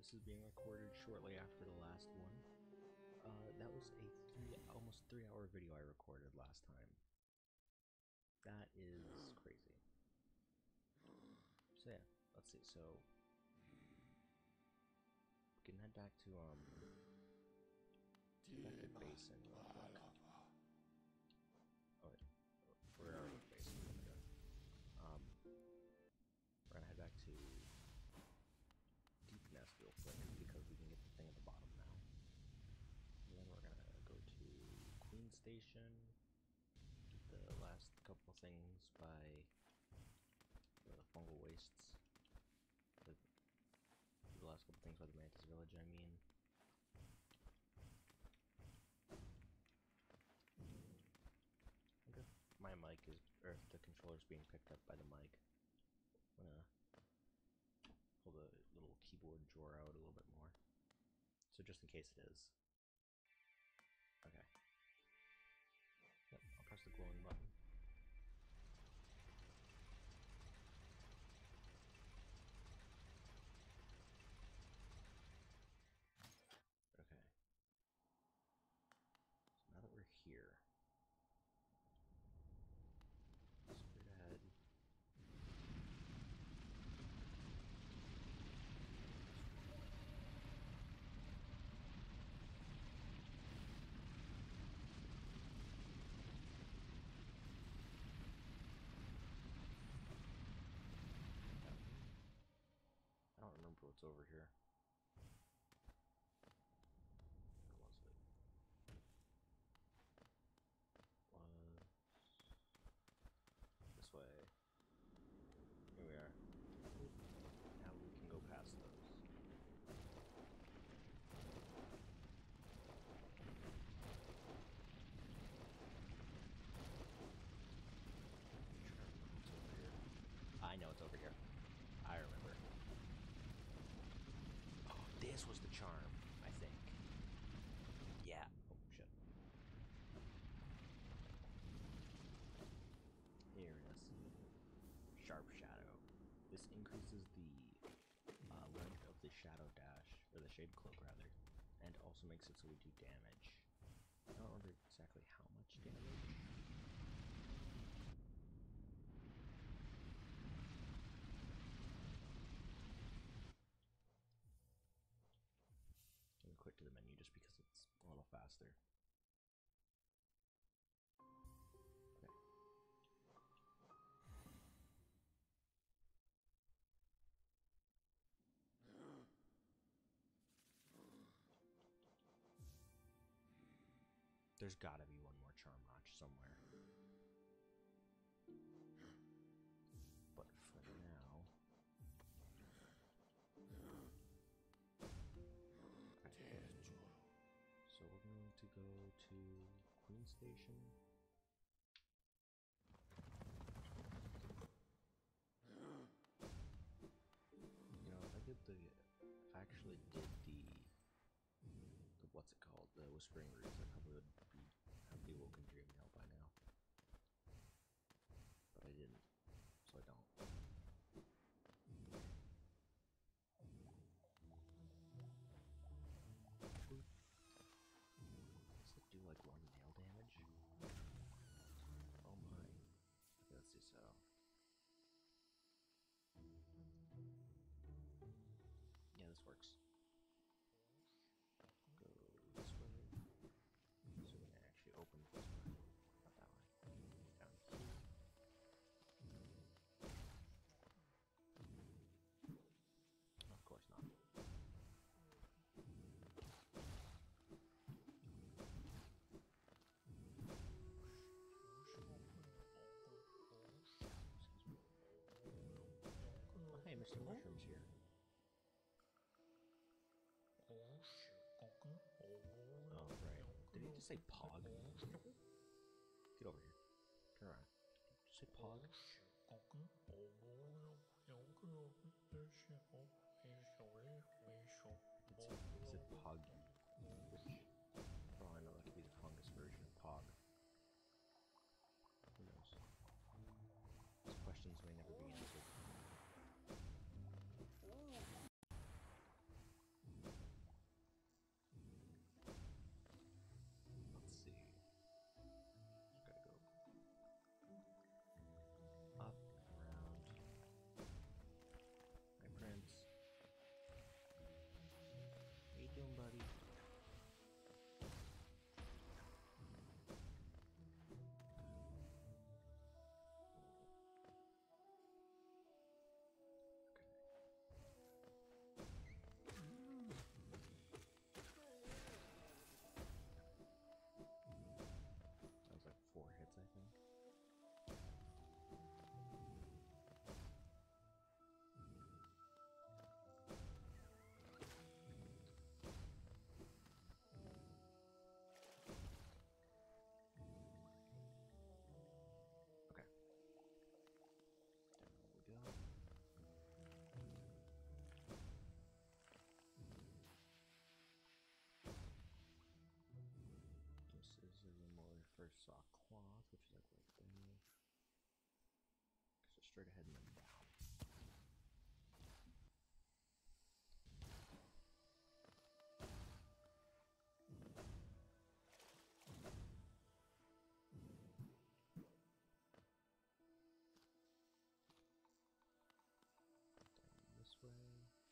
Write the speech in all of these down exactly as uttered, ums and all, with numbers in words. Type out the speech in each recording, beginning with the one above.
this is being recorded shortly after the last one. Uh, that was a three, almost three hour video I recorded last time. That is crazy. So yeah, let's see, so... we can head back to, um... back to Basin real quick. Oh wait, we're already at Basin, there we go. Um, we're gonna head back to Deep Nest real quick, because we can get the thing at the bottom now. And then we're gonna go to Queen Station, get the last couple things by the fungal wastes. The, the last couple things by the Mantis Village, I mean. Okay. My mic is, or the controller's being picked up by the mic. I'm gonna pull the little keyboard drawer out a little bit more. So just in case it is. Okay. Yep, I'll press the glowing button. Okay. So now that we're here, straight ahead. I don't remember what's over here. Where was it? Was this way? Here we are. Now we can go past those. I know it's over here. I remember. Oh, this was the charm, I think. Yeah. Oh, shit. Here it is. Sharp Shadow. This increases the uh, length of the Shadow Dash, or the Shade Cloak, rather, and also makes it so we do damage. I don't remember exactly how much damage. Let me quit to the menu just because it's a little faster. Okay. There's gotta be one more charm notch somewhere. But for now... Okay. So we're going to go to Queen Station. You know, if I did the... if I actually did the... the what's it called? The Whispering Roots, I probably would be have the Awoken Dream now by now. But I didn't, so I don't. Does it do like one nail damage? Oh my. Okay, let's see, so. Yeah, this works. Go this way. So we can actually open this way. Not that way. Down here. Of course not. Oh, hey, Mister Mushroom's here. Oh, right. Did he just say Pog? Get over here. Turn around. Did you say Pog? He said Poggy, which, for all I know, that could be the fungus version of Pog. Who knows? These questions may never be answered. saw cloth, which is like right there. So straight ahead and then down. Down this way.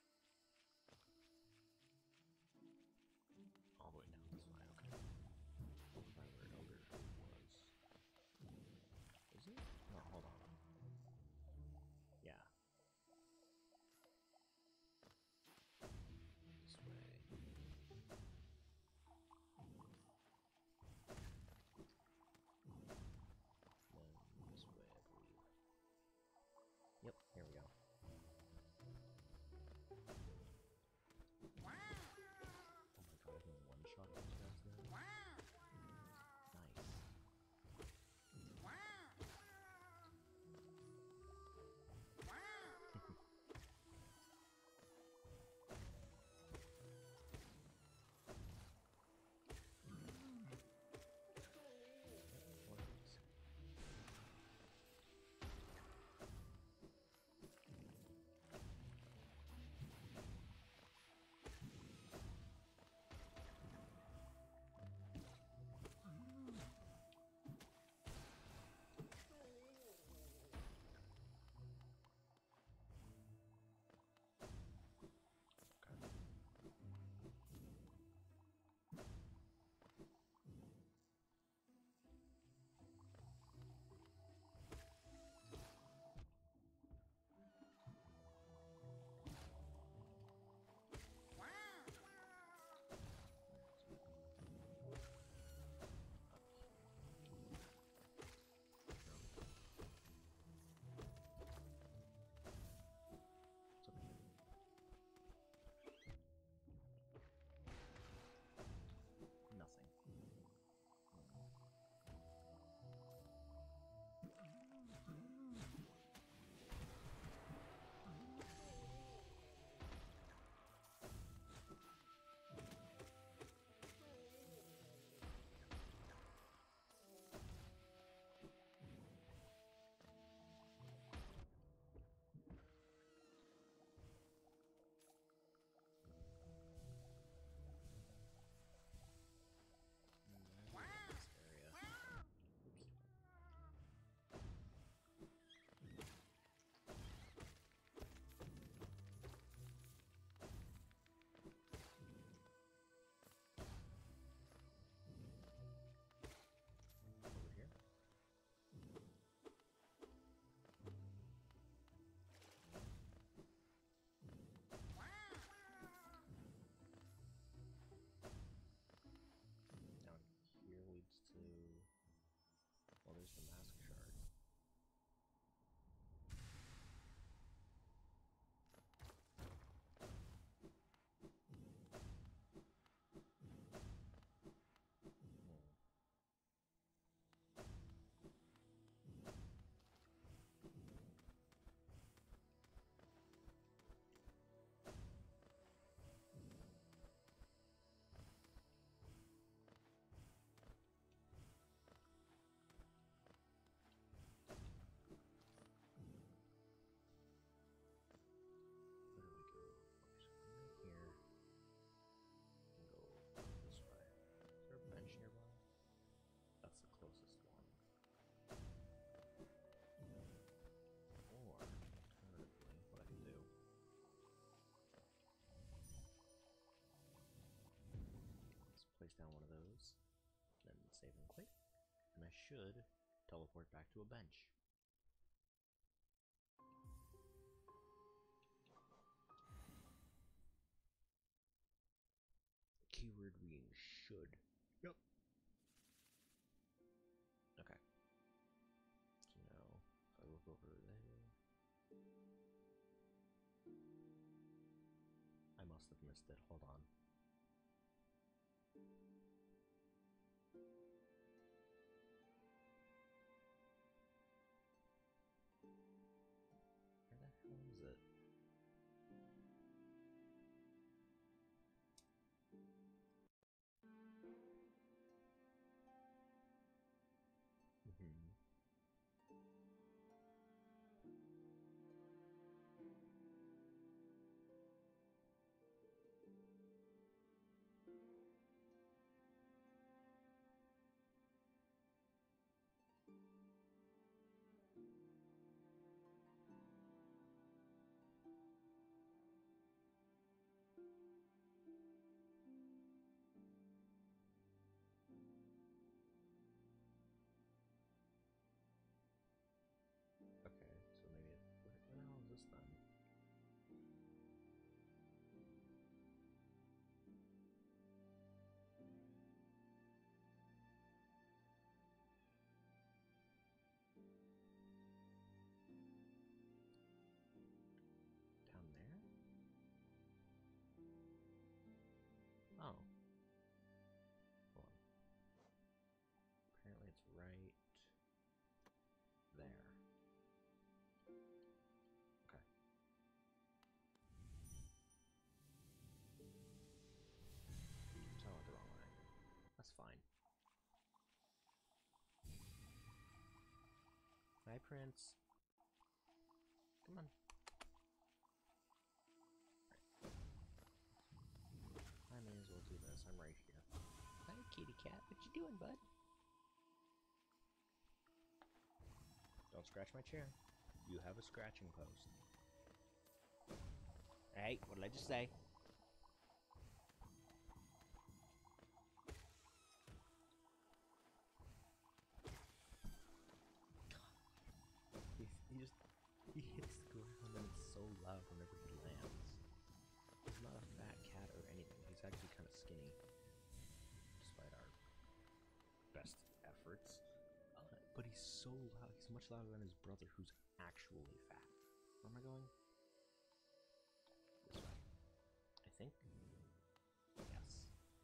All the way down this way, okay. Over by where Elder was. Is it? No, hold on. Yeah. This way. Then this way, I believe. Yep, here we go. Oh my god, I can one-shot those guys there. Nice. Nothing. To, well, there's the mask shard. Nearby. That's the closest one. Or, alternatively, what I can do. Let's place down one of those, then save and quit, and I should teleport back to a bench. Keyword being should. Yep. Okay. So now, if I look over there, I must have missed it. Hold on. Where the hell is it? Hi, Prince. Come on. I may as well do this. I'm right here. Hi, kitty cat. What you doing, bud? Don't scratch my chair. You have a scratching post. Hey, what did I just say? He, he just he hits the ground and it's so loud whenever he lands. He's not a fat cat or anything. He's actually kind of skinny, despite our best efforts. Uh, but he's so loud. He's much louder than his brother, who's actually fat. Where am I going? This way. I think. Yes.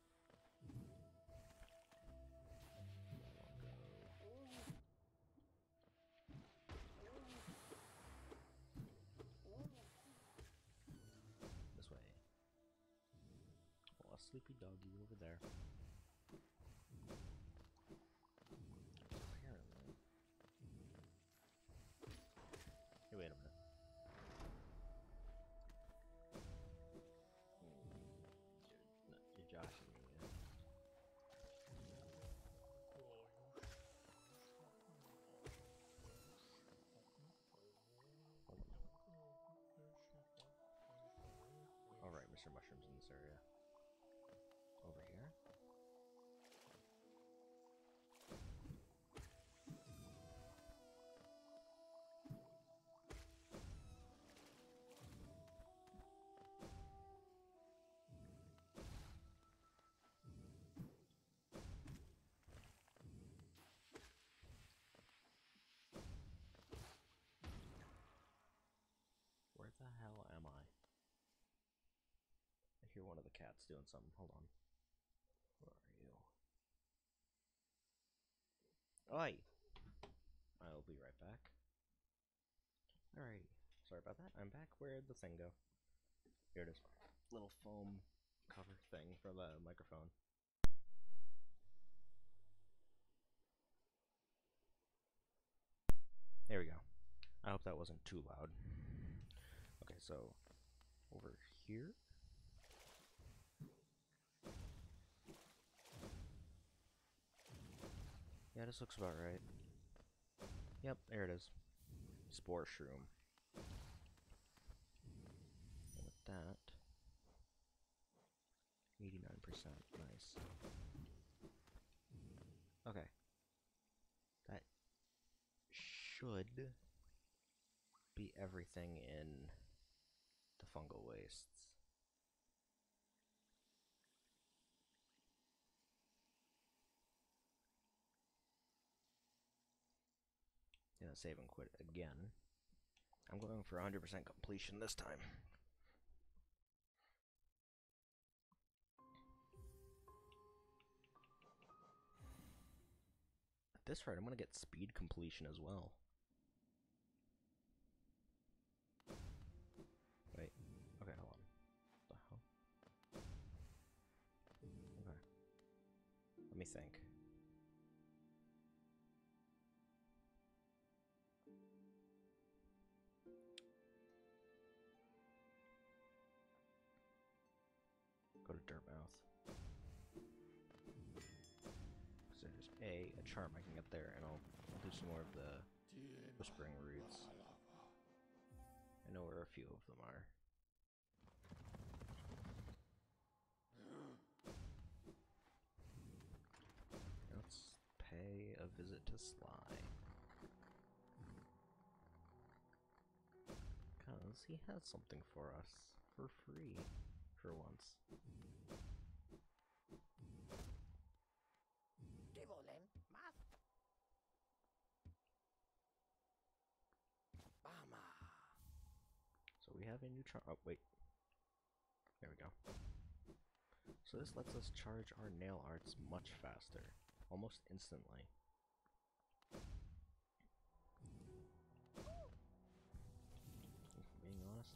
This way. Oh, a sleepy doggy over there. Apparently. Hey, wait a minute. You're, you're joshing me, man. Alright, Mister Mushroom's in this area. Over here? Where the hell am I? I hear one of the cats doing something. Hold on. Where are you? Oi! I'll be right back. Alrighty. Sorry about that. I'm back. Where'd the thing go? Here it is. Little foam cover thing for the microphone. There we go. I hope that wasn't too loud. Okay, so over here. Yeah, this looks about right. Yep, there it is. Spore shroom. And with that, eighty-nine percent. Nice. Okay. That should be everything in the fungal wastes. Yeah, save and quit again. I'm going for one hundred percent completion this time. At this rate, I'm going to get speed completion as well. Wait. Okay, hold on. What the hell? Okay. Let me think. Go to Dirtmouth. So there's A, a charm I can get there, and I'll, I'll do some more of the Whispering Roots. I know where a few of them are. Let's pay a visit to Sly. Because he has something for us. For free. For once. So we have a new charm. Oh, wait. There we go. So this lets us charge our nail arts much faster. Almost instantly. If I'm being honest.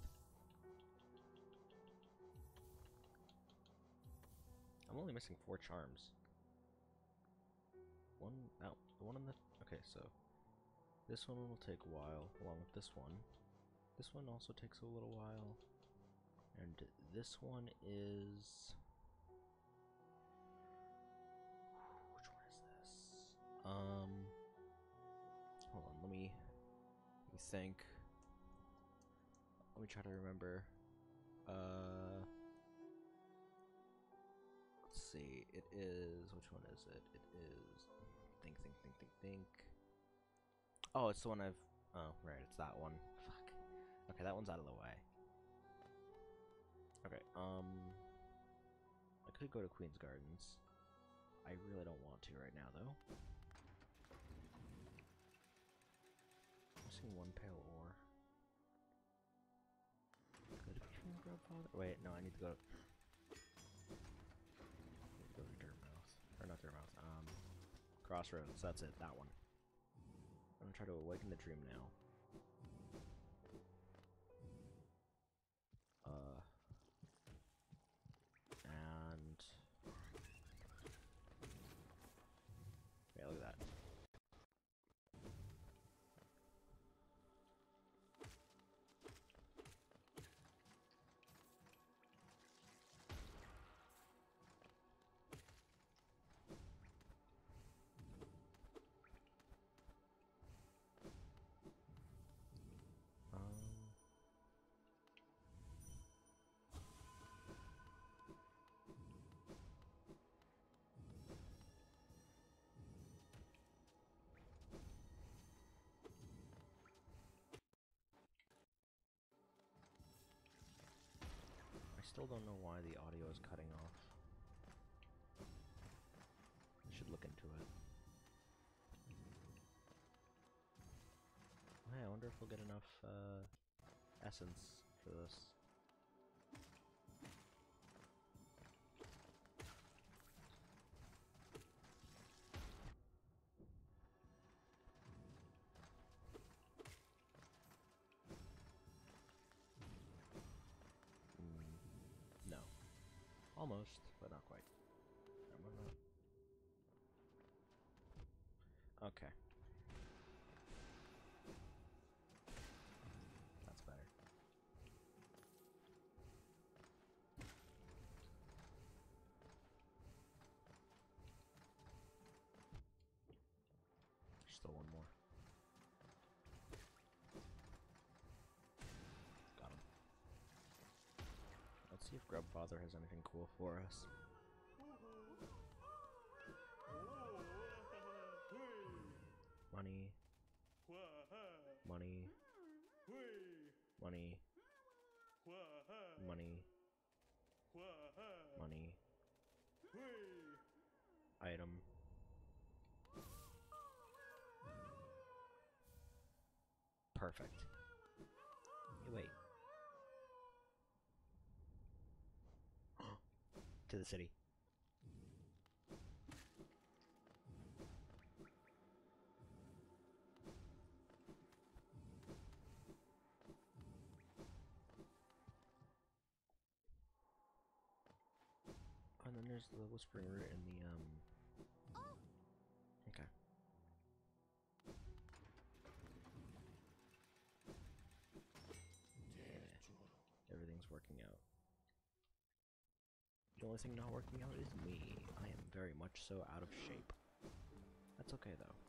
I'm only missing four charms. One, no, the one on the, okay, so This one will take a while, along with this one. This one also takes a little while. And this one is... Which one is this? Um... Hold on, let me... Let me think. Let me try to remember. Uh... Let's see, it is... Which one is it? It is... Think, think, think, think, think... Oh, it's the one I've... Oh, right, it's that one. Fuck. Okay, that one's out of the way. Okay, um... I could go to Queen's Gardens. I really don't want to right now, though. I'm seeing one pale ore. Could it be from Grubfather? Wait, no, I need to go... I need to go to Dirtmouth. Or not Dirtmouth, um... Crossroads, that's it, that one. I'm gonna try to awaken the dream now. Uh... And... Yeah, look at that. I still don't know why the audio is cutting off. I should look into it. Hey, I wonder if we'll get enough uh, essence for this. Mm, no. Almost, but not quite. No, no, no. Okay. That's better. Still one more. Got him. Let's see if Grubfather has anything cool for us. Money. Money. Money. Money. Money. Item. Perfect. Hey, wait. To the city. And then there's the Whispering Root and the, um... Okay. Yeah. Everything's working out. The only thing not working out is me. I am very much so out of shape. That's okay, though.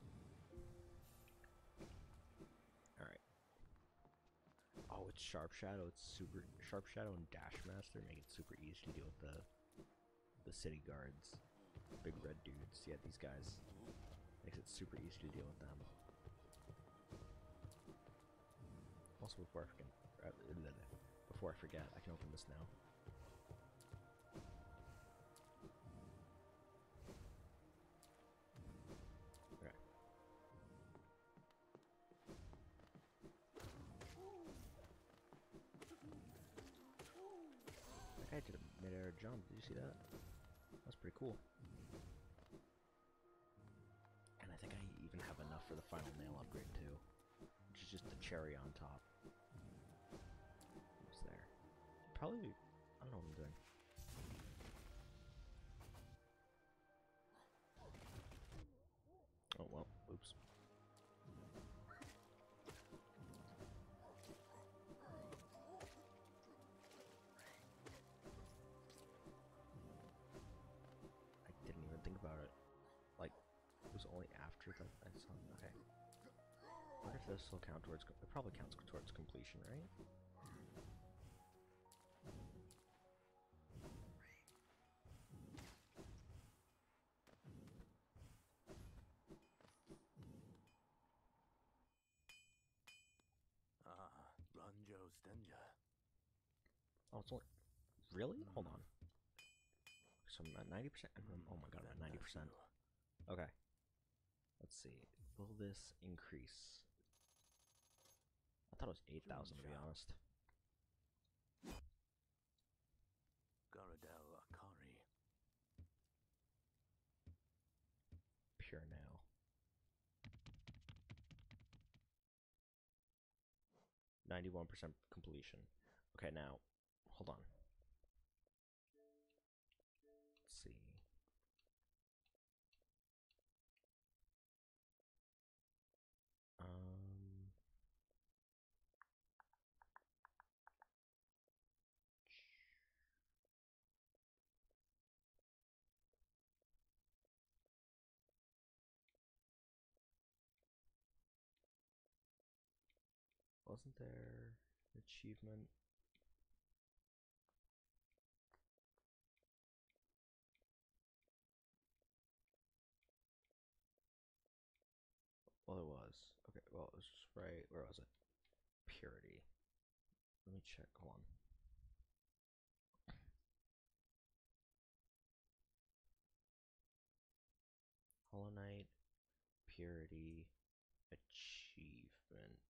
Alright. Oh, it's Sharp Shadow. It's super... Sharp Shadow and Dash Master make it super easy to deal with the... the city guards. Big red dudes. Yeah, these guys. Makes it super easy to deal with them. Also, before I forget... Before I forget, I can open this now. Okay. That guy did a mid-air jump. Did you see that? That's pretty cool. And I think I even have enough for the final nail upgrade too, which is just the cherry on top. What's there? Probably, I don't know what I'm doing. Oh well, oops. sure that I saw. Okay. I wonder if this will count towards. It probably counts towards completion, right? Ah, Ranjo Stenja. Oh, it's only. Really? Hold on. So I'm at ninety percent. Oh my god, I'm at ninety percent. Okay. Let's see. Will this increase? I thought it was eight thousand to be honest. Garadel Akari. Pure nail. ninety-one percent completion. Okay, now, hold on. Let's see. Um. Wasn't there an achievement? Well, it was. Okay, well, it was just right. Where was it? Purity. Let me check. Hold on. Hollow Knight, Purity, Achievement.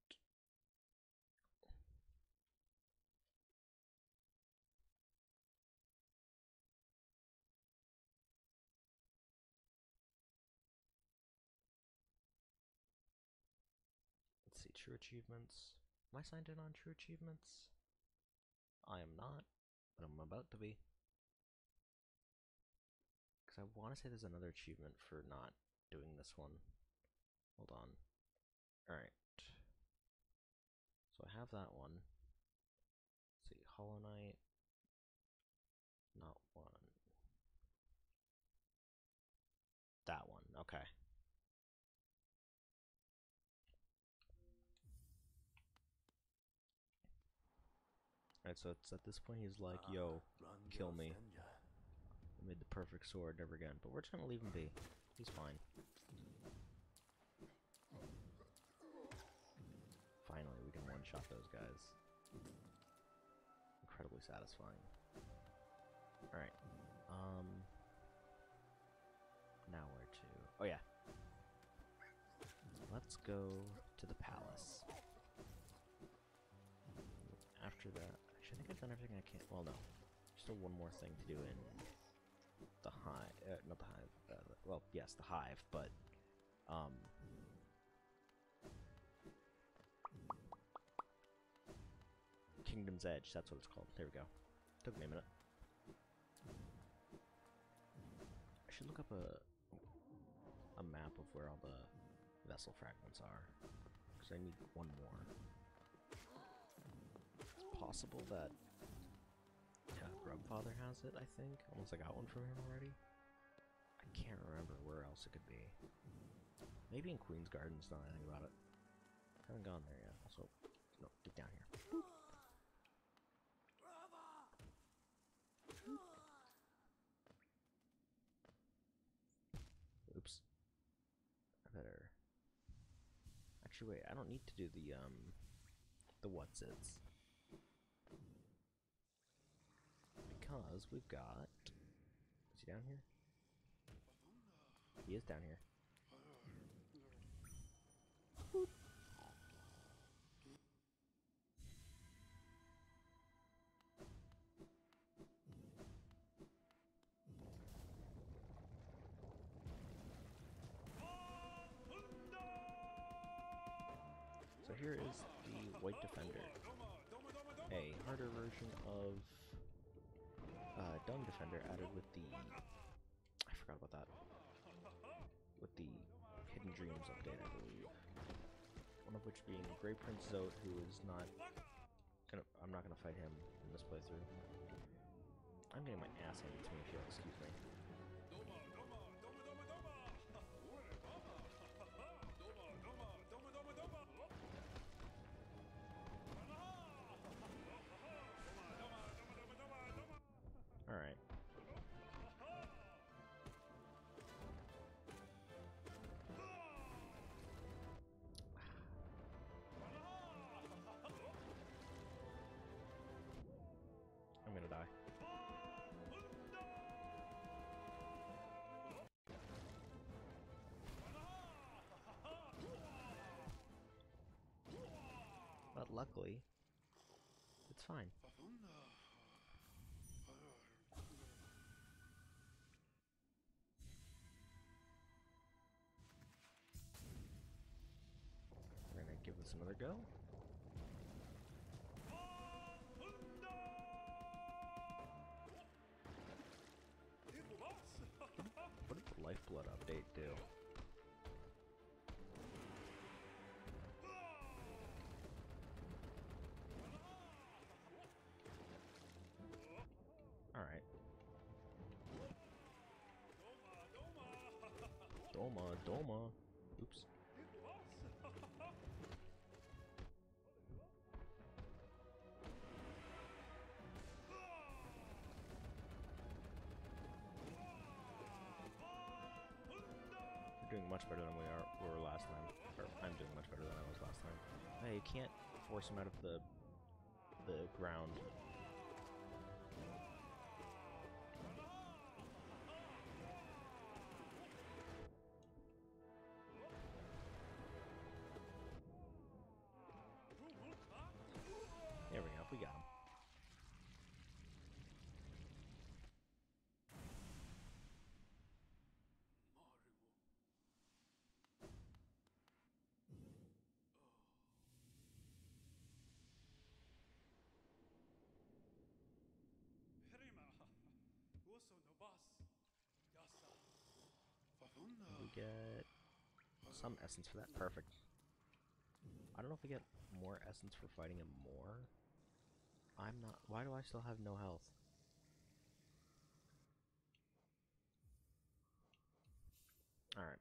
Let's see, True Achievements. Am I signed in on True Achievements? I am not, but I'm about to be. Because I want to say there's another achievement for not doing this one. Hold on. Alright. So I have that one. Let's see, Hollow Knight. Not one. That one, okay. Alright, so it's at this point he's like, yo, kill me. I made the perfect sword, never again. But we're just gonna leave him be. He's fine. Finally, we can one-shot those guys. Incredibly satisfying. Alright. Um... Now where to? Oh yeah. Let's go to the palace. After that, actually I think I've done everything I can. Well, no. Still one more thing to do in the hive. Uh, not the hive. Uh, well, yes, the hive, but um. Kingdom's Edge. That's what it's called. There we go. Took me a minute. I should look up a a map of where all the vessel fragments are, because I need one more. It's possible that yeah, Grubfather has it, I think. Unless I got one from him already. I can't remember where else it could be. Maybe in Queen's Gardens, now that I think about it. Haven't gone there yet. Also, no, get down here. Boop. Oops. I better... Actually, wait, I don't need to do the, um... the what's-its. Because we've got... Is he down here? He is down here. Boop. So here is the White Defender, a harder version of uh, Dung Defender added with the, I forgot about that, with the Hidden Dreams update, I believe. One of which being Grey Prince Zote, who is not gonna, I'm not gonna fight him in this playthrough. I'm getting my ass handed to me if you'll excuse me. luckily, it's fine. We're gonna give this another go. What did the Lifeblood update do? Alright. Doma, Doma. Oops. We're doing much better than we are were last time. Or I'm doing much better than I was last time. Hey, you can't force him out of the the ground. There we go, we got him. We get some essence for that. Perfect. I don't know if we get more essence for fighting him more. I'm not. Why do I still have no health? Alright.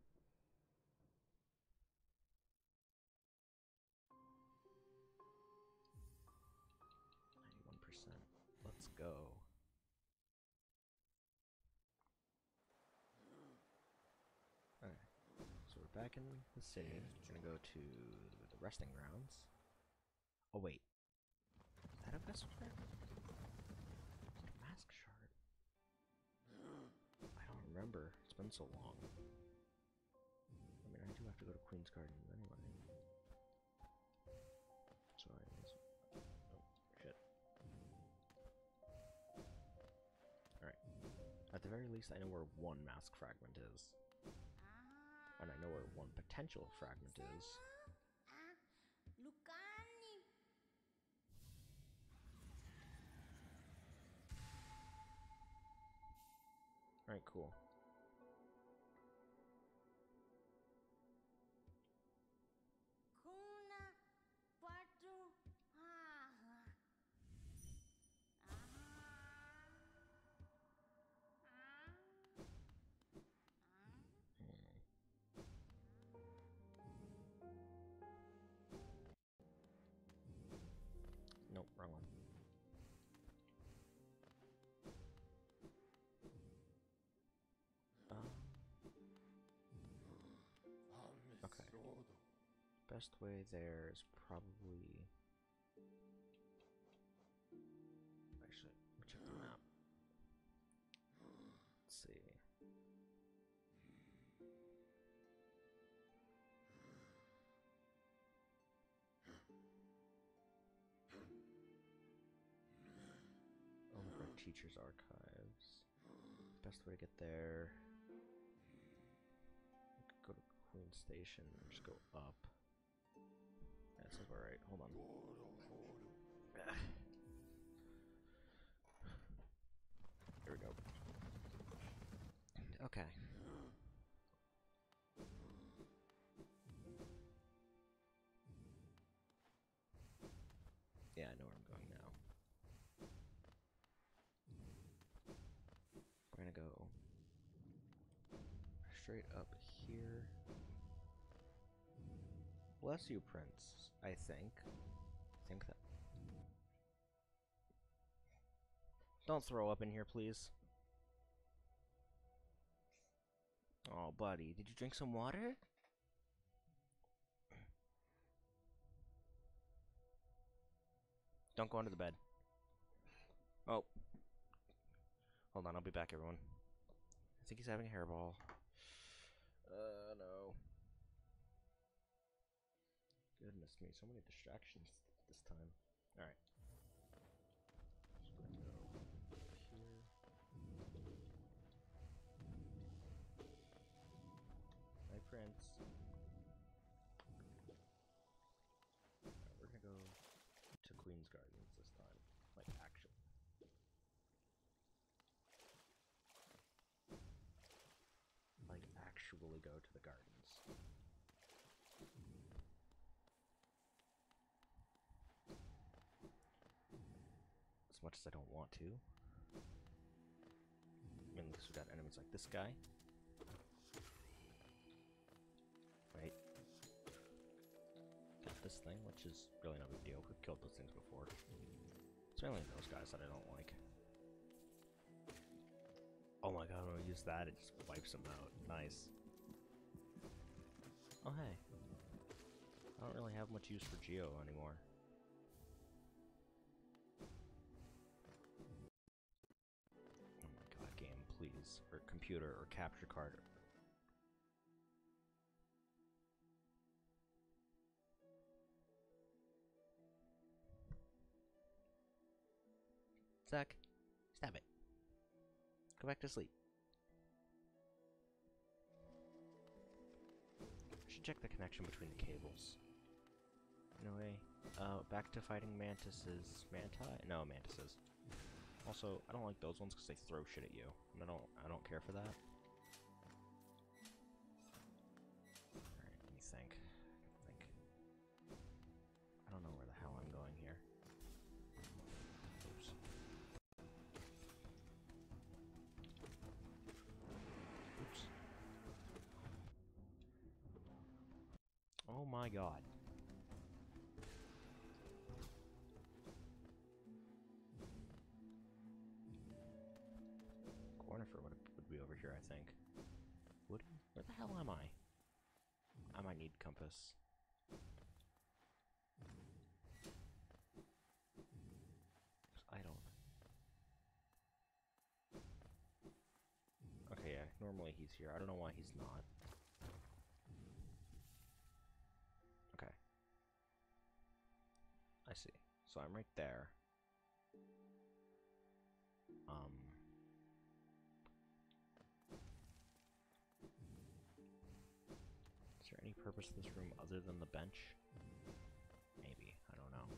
ninety-one percent. Let's go. Okay. So we're back in the city. We're gonna go to the resting grounds. Oh wait. Is that a vessel shard? Is it a mask shard? I don't remember. It's been so long. I mean, I do have to go to Queen's Gardens anyway. So I guess... Oh, shit. Alright. At the very least, I know where one mask fragment is. And I know where one potential fragment is. Alright, cool. Nope, wrong one. Um, okay. Best way there is probably... Actually, let me check the map. Let's see. Over at Teacher's Archives. Best way to get there. We could go to Queen Station and just go up. Yeah, this is where right. Hold on. Here we go. Okay. Yeah, I know where I'm going now. We're gonna go straight up here. Bless you, Prince. I think. I think that. Don't throw up in here, please. Oh, buddy, did you drink some water? Don't go under the bed. Oh. Hold on, I'll be back, everyone. I think he's having a hairball. Uh, no. Goodness me, so many distractions this time. Alright. Just gonna go here. Hi, Prince. Alright, we're gonna go to Queen's Gardens this time. Like, actually. Like, actually go to the gardens. As much as I don't want to. I mean, because we got enemies like this guy. Right. Got this thing, which is really no big deal. We've killed those things before. It's mainly those guys that I don't like. Oh my god, when I use that, it just wipes them out. Nice. Oh hey. I don't really have much use for Geo anymore. Oh my god, game, please. Or computer, or capture card. Zach, stop it. Go back to sleep. I should check the connection between the cables. Anyway, uh, back to fighting mantises. Manti? No, mantises. Also, I don't like those ones because they throw shit at you, and I don't. I don't care for that. All right, let me think. Think. I don't know where the hell I'm going here. Oops. Oops. Oh my god. Cornifer would, would be over here, I think. Would he? Where the hell am I? I might need compass. I don't. Okay, yeah, normally he's here. I don't know why he's not. Okay. I see. So I'm right there. Um... Is there any purpose to this room other than the bench? Maybe. I don't know.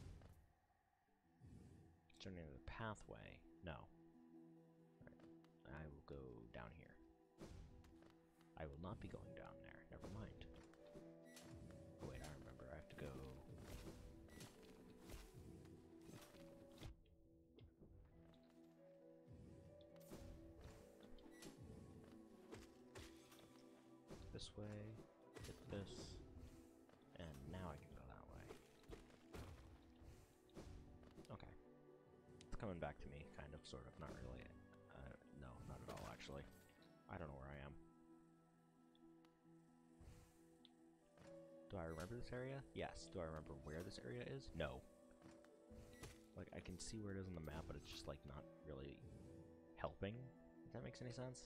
Is there any other pathway? No. Right. I will go down here. I will not be going down there. Never mind. Oh wait, I remember. I have to go... this way, hit this, and now I can go that way. Okay. It's coming back to me, kind of, sort of, not really. Uh, no, not at all, actually. I don't know where I am. Do I remember this area? Yes. Do I remember where this area is? No. Like, I can see where it is on the map, but it's just, like, not really helping, if that makes any sense.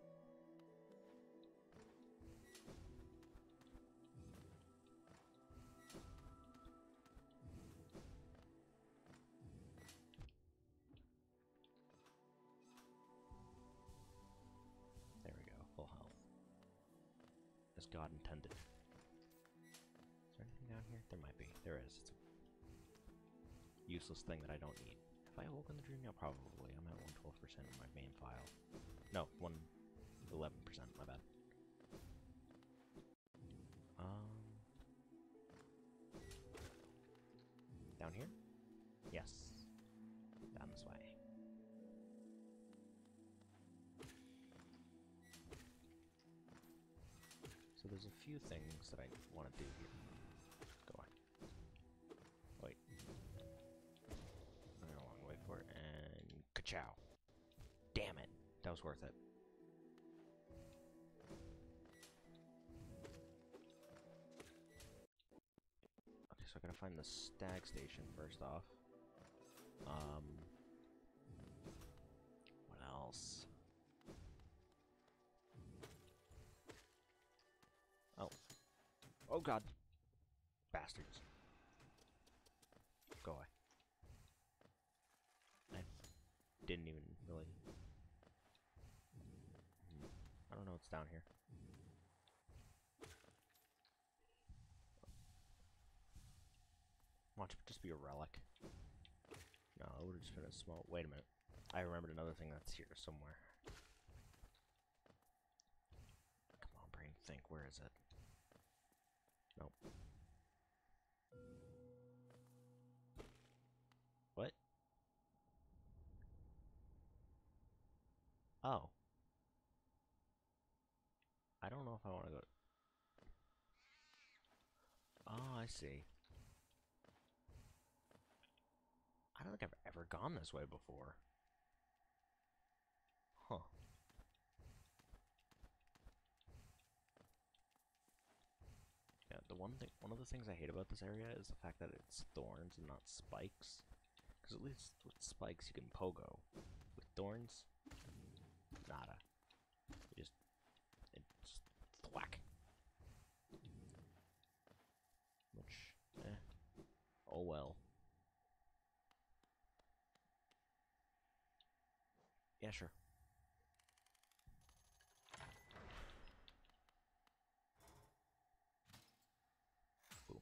Full health. As God intended. Is there anything down here? There might be. There is. It's a useless thing that I don't need. Have I opened the dream? Yeah, probably. I'm at one hundred twelve percent in my main file. No, one hundred eleven percent. My bad. Um... Down here? Yes. Down this way. So there's a few things that I want to do here. Go on. Wait. I'm gonna long wait for it, and ka-chow. Damn it. That was worth it. Okay, so I gotta find the stag station first off. Um... What else? Oh. Oh god. Bastards. didn't even really... Hmm. I don't know what's down here. Watch it just be a relic. No, it would have just been a small... Wait a minute. I remembered another thing that's here somewhere. Come on, brain, think. Where is it? Nope. What? Oh. I don't know if I want to go... Oh, I see. I don't think I've ever gone this way before. Huh. Yeah, the one thing, one of the things I hate about this area is the fact that it's thorns and not spikes. Because at least with spikes you can pogo. With thorns, nada. You just, it just thwack. Which, eh, oh well. Yeah, sure. Boom.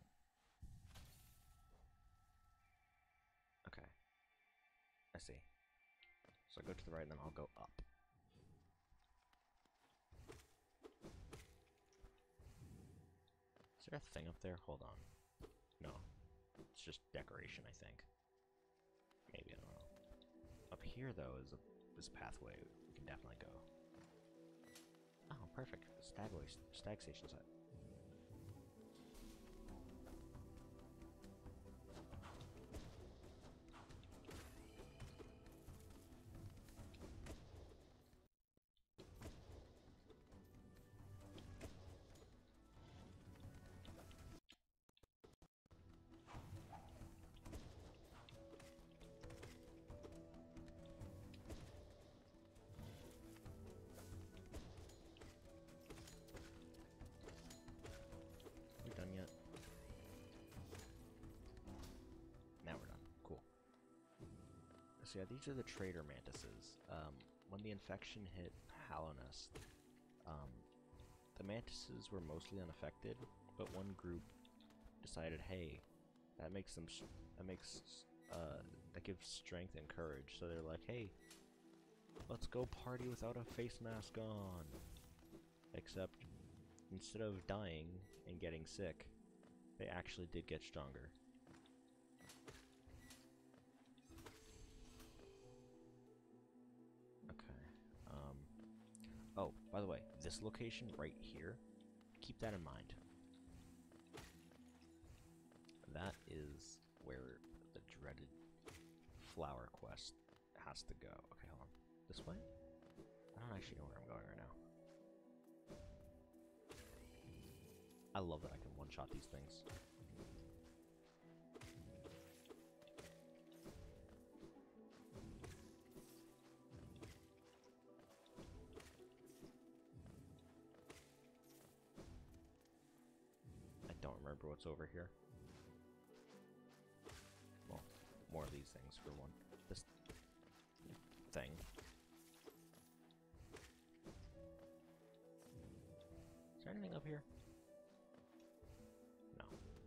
Okay. I see. So I go to the right and then I'll go up. Is there a thing up there? Hold on. No. It's just decoration, I think. Maybe, I don't know. Up here, though, is a, is a pathway. We can definitely go. Oh, perfect. Stagway, stag station site. So yeah, these are the trader mantises. Um, when the infection hit Hallownest, um, the mantises were mostly unaffected, but one group decided, hey, that makes them, sh that makes, uh, that gives strength and courage. So they're like, hey, let's go party without a face mask on. Except, instead of dying and getting sick, they actually did get stronger. Oh, by the way, this location right here, keep that in mind. That is where the dreaded flower quest has to go. Okay, hold on. This way? I don't actually know where I'm going right now. I love that I can one-shot these things. Don't remember what's over here. Well, more of these things for one. This thing. Is there anything up here? No.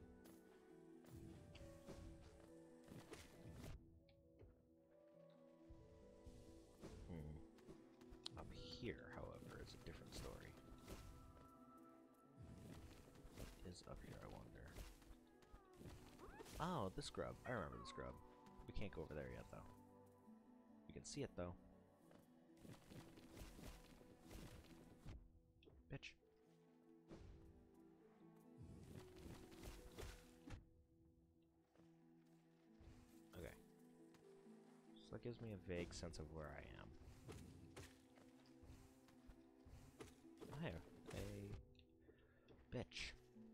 Hmm. Up here, however, is a different story. Is up here, I wonder. Oh, the scrub. I remember the scrub. We can't go over there yet, though. We can see it, though. Bitch. Okay. So that gives me a vague sense of where I am. Oh, hey, a bitch.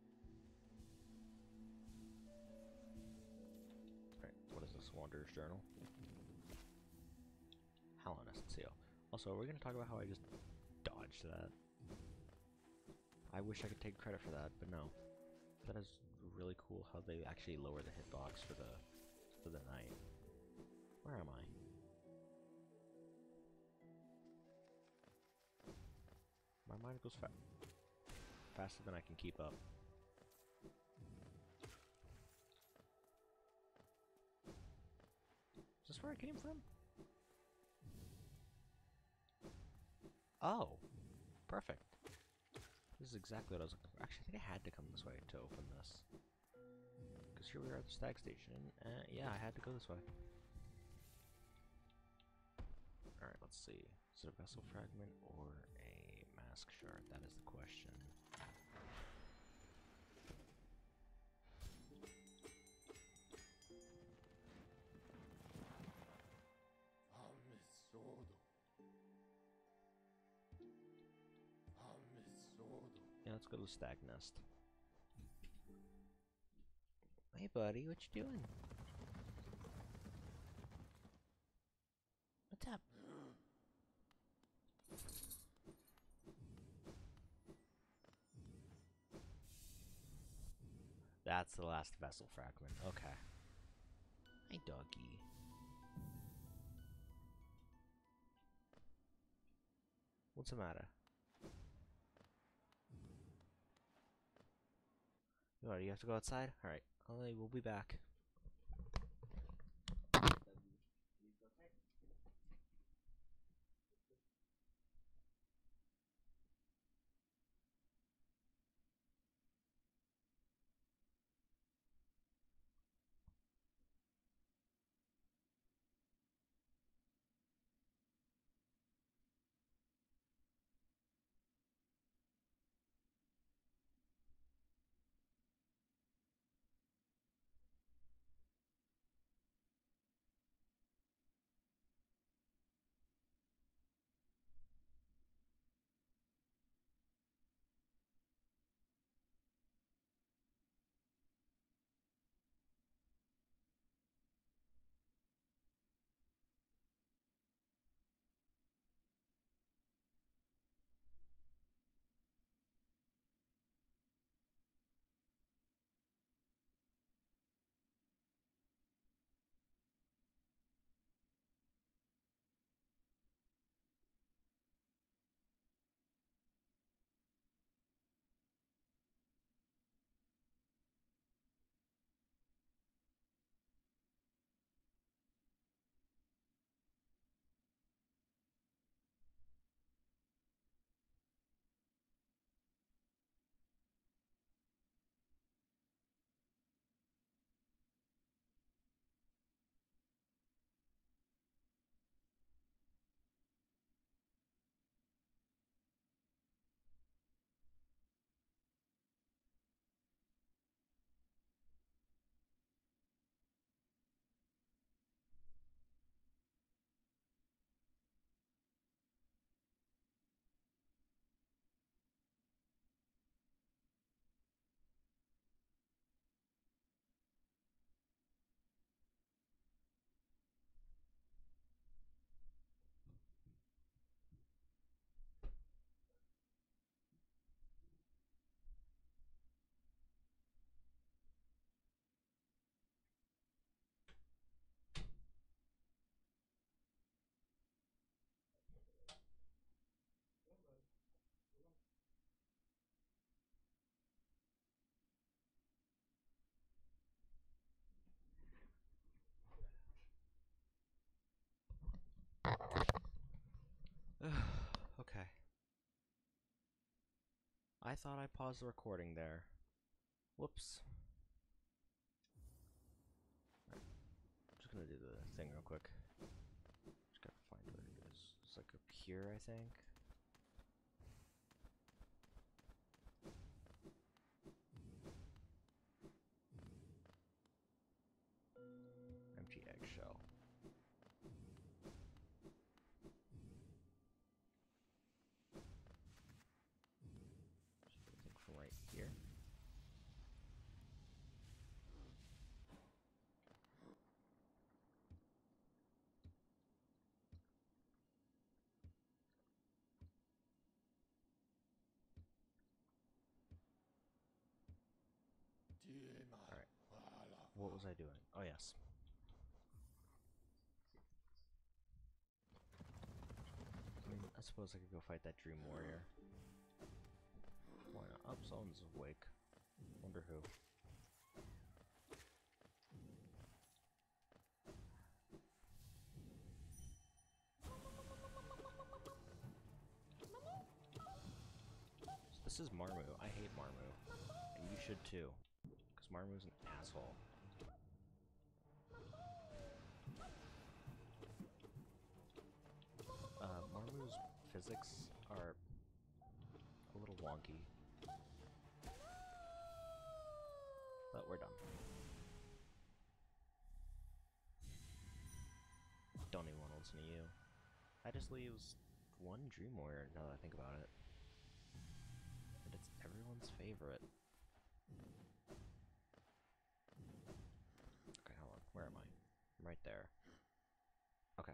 Wanderer's Journal. Hallownest seal. Also, are we going to talk about how I just dodged that? I wish I could take credit for that, but no. That is really cool how they actually lower the hitbox for the for the night. Where am I? mind, it goes fa faster than I can keep up. Is this where I came from? Oh, perfect. This is exactly what I was looking for. Actually, I think I had to come this way to open this. Because here we are at the stag station. Uh, yeah, I had to go this way. Alright, let's see. Is it a vessel fragment or a mask shard? That is the question. Yeah, let's go to the stag nest. Hey buddy, what you doing? What's up? That's the last vessel fragment. Okay. Hi, doggy. What's the matter? What, do you have to go outside? Alright, we'll be back. Okay. I thought I paused the recording there. Whoops. Right. I'm just gonna do the thing real quick. Just gotta find where it is. It's like up here, I think. Empty eggshell. I think from right here. Alright. What was I doing? Oh, yes. I mean, I suppose I could go fight that dream warrior. Oh, someone's awake. Wonder who. This is Marmu. I hate Marmu. And you should too. Because Marmu's an asshole. Uh, Marmu's physics are a little wonky. But we're done. Don't even want to listen to you. I just leaves one Dream Warrior now that I think about it. And it's everyone's favorite. Okay, hold on. Where am I? I'm right there. Okay.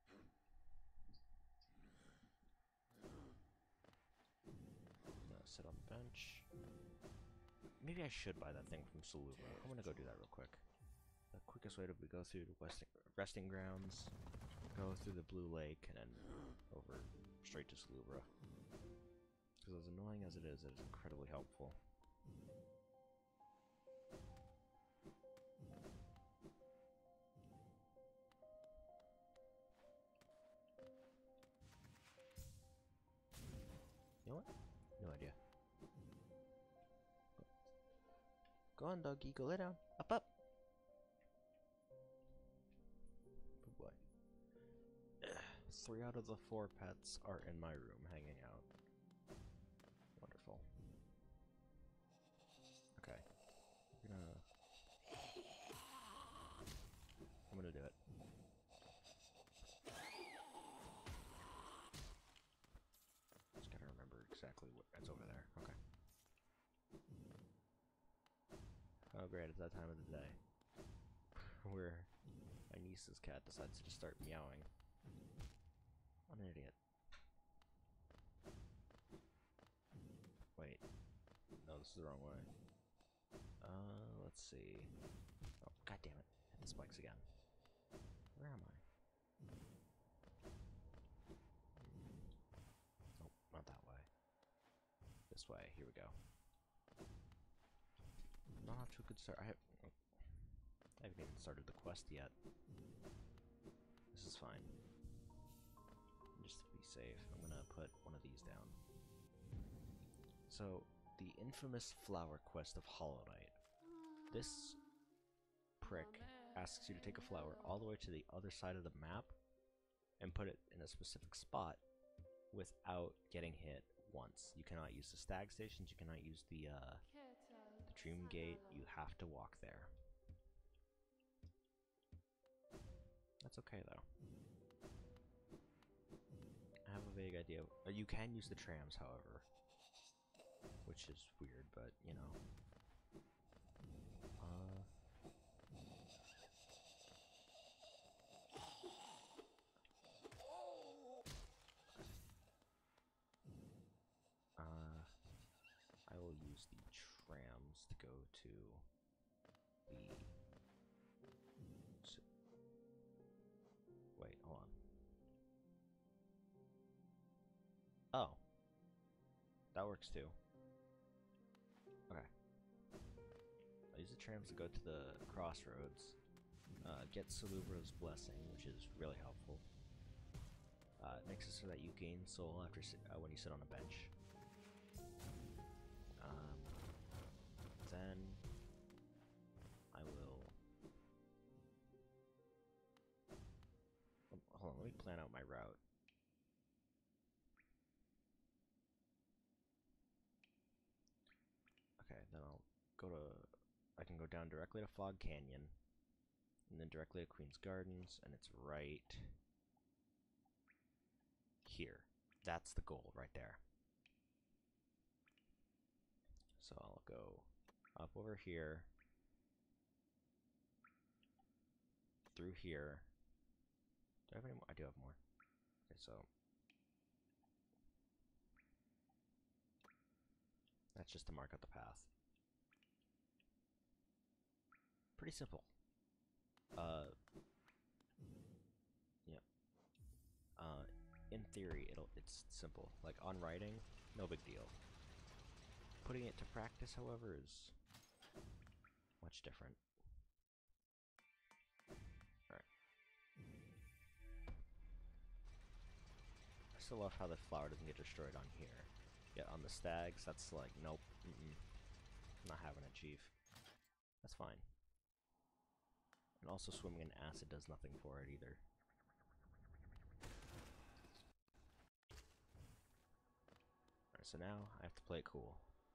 I'm gonna sit on the bench. Maybe I should buy that thing from Salubra. I'm gonna go do that real quick. The quickest way to go through the westing, resting grounds, go through the Blue Lake, and then over straight to Salubra. Because as annoying as it is, it is incredibly helpful. You know what? No idea. Go on, doggy. Go lay down. Up, up. Oh boy. Three out of the four pets are in my room hanging out. Wonderful. Okay. We're gonna... I'm gonna do it. Just gotta remember exactly what that's over there. Okay. Oh great, it's that time of the day. Where my niece's cat decides to just start meowing. What an idiot. Wait. No, this is the wrong way. Uh, let's see. Oh, god damn it. Hit the spikes again. Where am I? Nope, not that way. This way. Here we go. Not off to a good start. I, have, oh, I haven't even started the quest yet. This is fine. Just to be safe, I'm gonna put one of these down. So, the infamous flower quest of Hollow Knight. This prick asks you to take a flower all the way to the other side of the map and put it in a specific spot without getting hit once. You cannot use the stag stations, you cannot use the, uh, the Dream Gate, you have to walk there. That's okay though. I have a vague idea. Uh, you can use the trams, however, which is weird, but you know. Uh, uh, I will use the trams to go to the. So, wait, hold on. Oh, that works too. Okay. I'll use the trams to go to the crossroads, uh, get Salubra's blessing, which is really helpful. Uh, it makes it so that you gain soul after si uh, when you sit on a bench. Um, then I will. Oh, hold on, let me plan out my route. Okay, then I'll go to. I can go down directly to Fog Canyon, and then directly to Queen's Gardens, and it's right here. That's the goal right there. So I'll go up over here, through here. Do I have any more? I do have more. Okay, so that's just to mark out the path. Pretty simple. Uh, yeah. Uh, in theory, it'll it's simple. Like on writing, no big deal. Putting it to practice, however, is much different. Alright. I still love how the flower doesn't get destroyed on here. Yet on the stags, that's like, nope. Mm-mm. I'm not having it, chief. That's fine. And also swimming in acid does nothing for it either. Alright, so now I have to play it cool.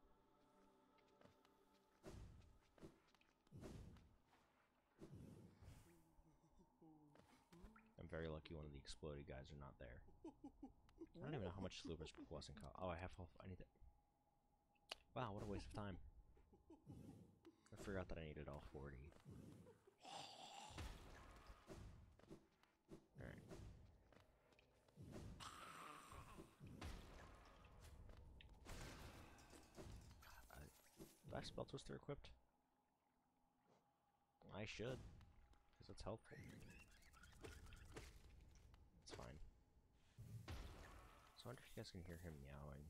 I'm very lucky one of the exploded guys are not there. I don't even know how much Slooper's blessing cost. Oh, I have health. I need it. Wow, what a waste of time. I forgot that I needed all forty. Alright. Uh, do I have Spell Twister equipped? I should, because it's helpful. It's fine. So I wonder if you guys can hear him meowing.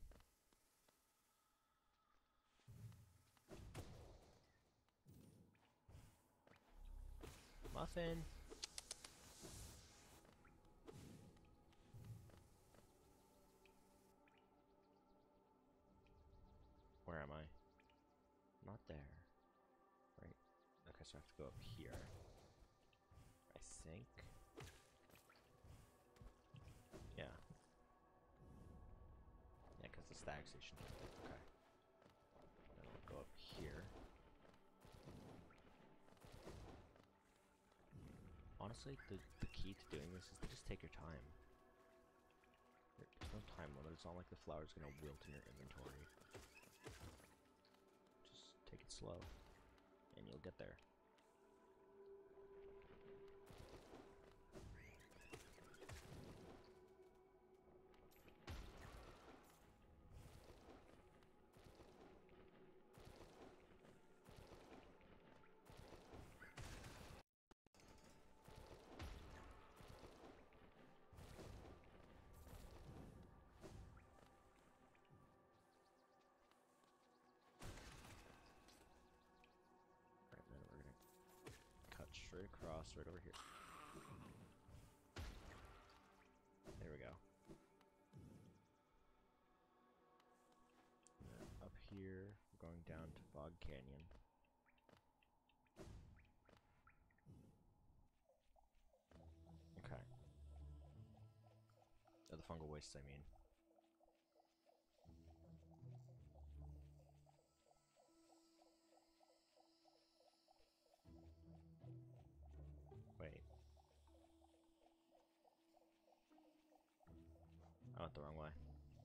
Muffin! Where am I? Not there. Right. Okay, so I have to go up here. I think. Yeah. Yeah, because the stag station. Okay. Then we'll go up here. Honestly, the, the key to doing this is to just take your time. There's no time limit. It's not like the flower's gonna wilt in your inventory. Just take it slow, and you'll get there. Straight across, right over here. There we go. And then up here, we're going down to Bog Canyon. Okay. Oh, the fungal wastes, I mean. Wait. I went the wrong way.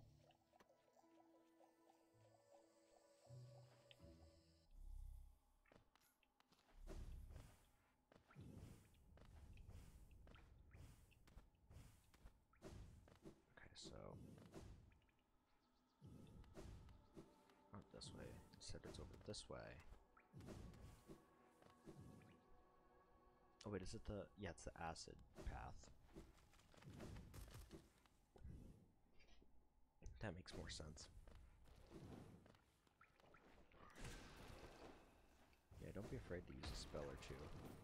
Okay, so... not this way. Instead it's over this way. Oh wait, is it the... yeah, it's the acid path. That makes more sense. Yeah, don't be afraid to use a spell or two.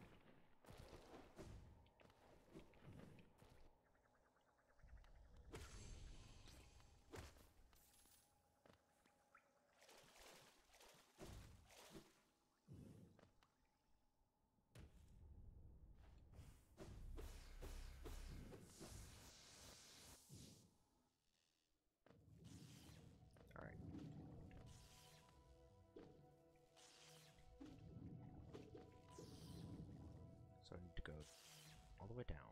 Alright. So I need to go all the way down.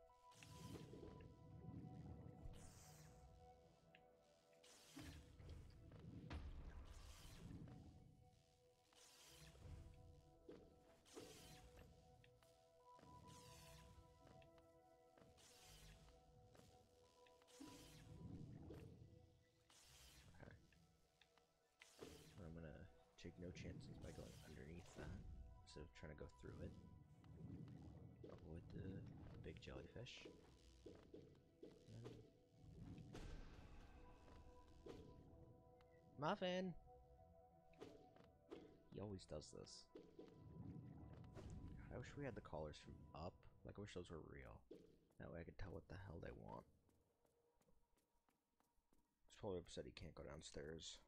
Okay. I'm gonna take no chances by going underneath that instead of trying to go through it. Avoid the big jellyfish. And... Muffin! He always does this. I wish we had the collars from up. Like, I wish those were real. That way I could tell what the hell they want. He's probably upset he can't go downstairs.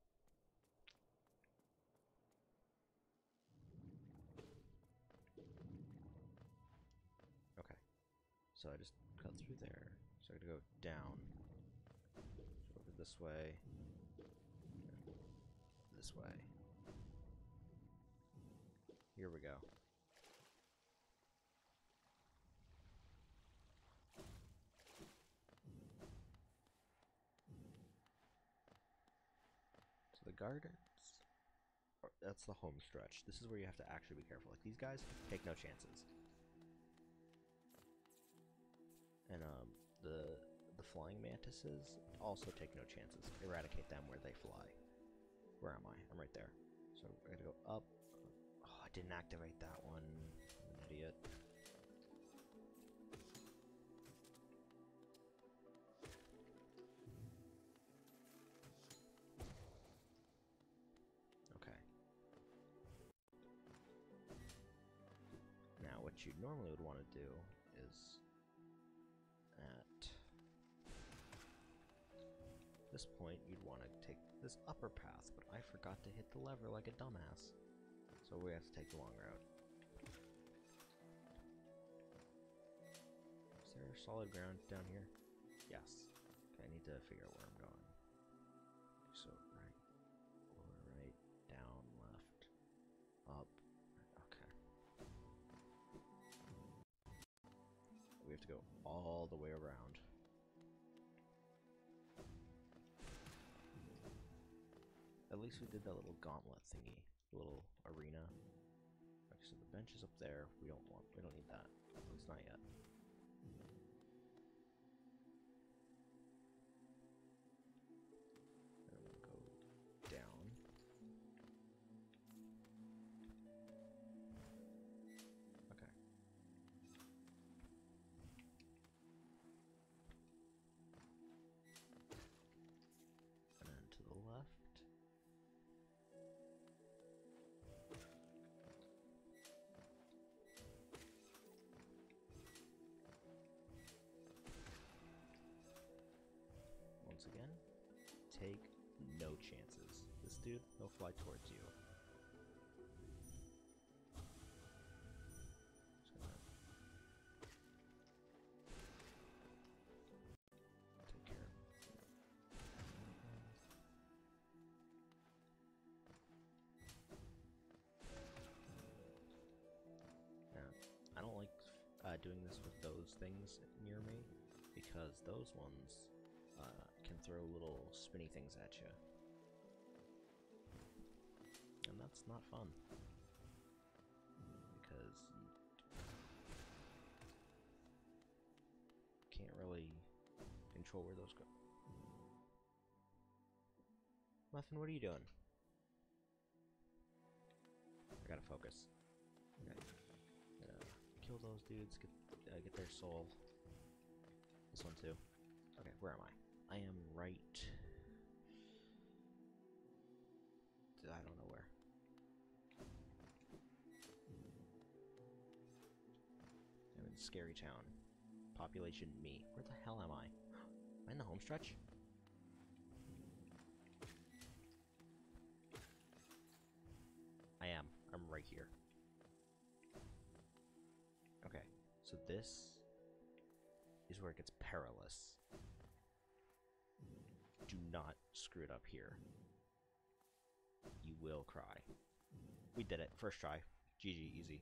Okay. So I just cut through there. So I gotta go down. Over this way. This way. Here we go. So the gardens, that's the home stretch. This is where you have to actually be careful. Like, these guys take no chances. And um, the the flying mantises also take no chances. Eradicate them where they fly. Where am I? I'm right there. So I gotta go up. Oh, I didn't activate that one. I'm an idiot. Okay. Now, what you normally would want to do is at this point, you'd want to take this upper path, but I forgot to hit the lever like a dumbass. So we have to take the long road. Is there solid ground down here? Yes. Okay, I need to figure out where I'm going. So, right, lower right, down, left, up, okay. We have to go all the way around. At least we did that little gauntlet thingy, little arena. Okay, so the bench is up there. We don't want, we don't need that. At least not yet. And we'll go down. Okay. And then to the left. Once again, take no chances. This dude, he'll fly towards you. Just gonna take care of it. Now, I don't like uh, doing this with those things near me, because those ones Uh, can throw little spinny things at you. And that's not fun. Because you can't really control where those go. Muffin, what are you doing? I gotta focus. Okay. Uh, kill those dudes, get, uh, get their soul. This one too. Okay, where am I? I am right... I don't know where. I'm in Scary Town. Population me. Where the hell am I? Am I in the home stretch? I am. I'm right here. Okay, so this is where it gets perilous. Do not screw it up here. You will cry. We did it. First try. G G, easy.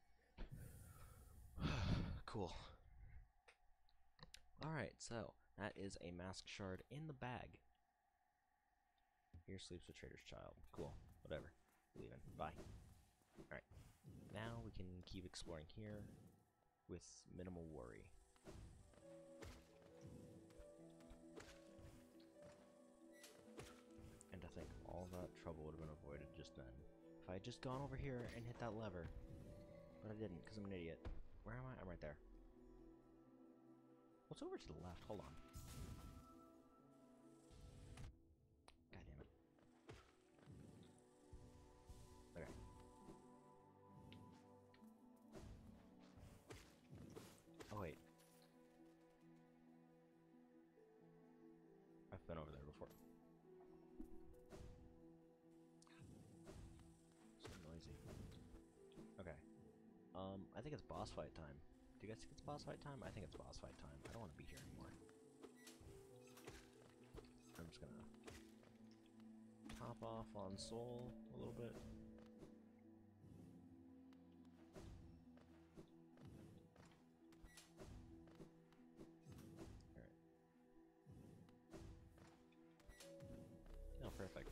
Cool. Alright, so that is a mask shard in the bag. Here sleeps a traitor's child. Cool. Whatever. Leaving. Bye. Alright. Now we can keep exploring here with minimal worry. And I think all that trouble would have been avoided just then. If I had just gone over here and hit that lever. But I didn't, because I'm an idiot. Where am I? I'm right there. What's over to the left? Hold on. God damn it. Okay. been over there before. So noisy. Okay. Um, I think it's boss fight time. Do you guys think it's boss fight time? I think it's boss fight time. I don't want to be here anymore. I'm just gonna top off on Soul a little bit. Alright. Oh, perfect.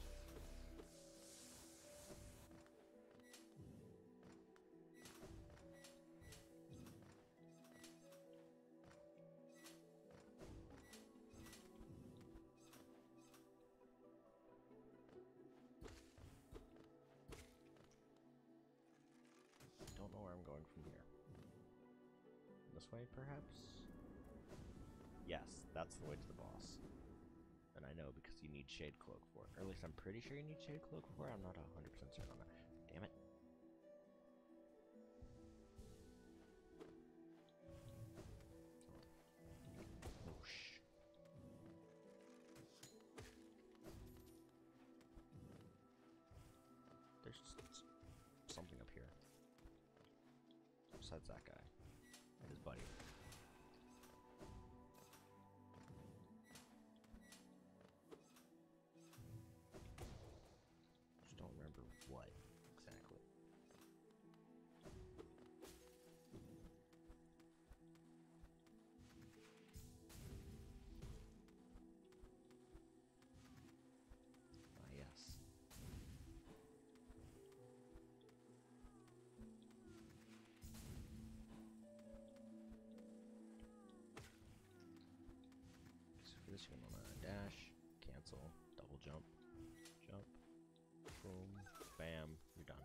Don't know where I'm going from here. This way, perhaps? Yes, that's the way to the boss. And I know because you need Shade Cloak for it. Or at least I'm pretty sure you need Shade Cloak for it. I'm not one hundred percent certain on that. Damn it. Whoosh. There's something up here. Besides that guy. And his buddy. Just don't remember what exactly. Ah, yes. So for this, you're gonna dash, cancel, double jump, jump, boom, bam, you're done.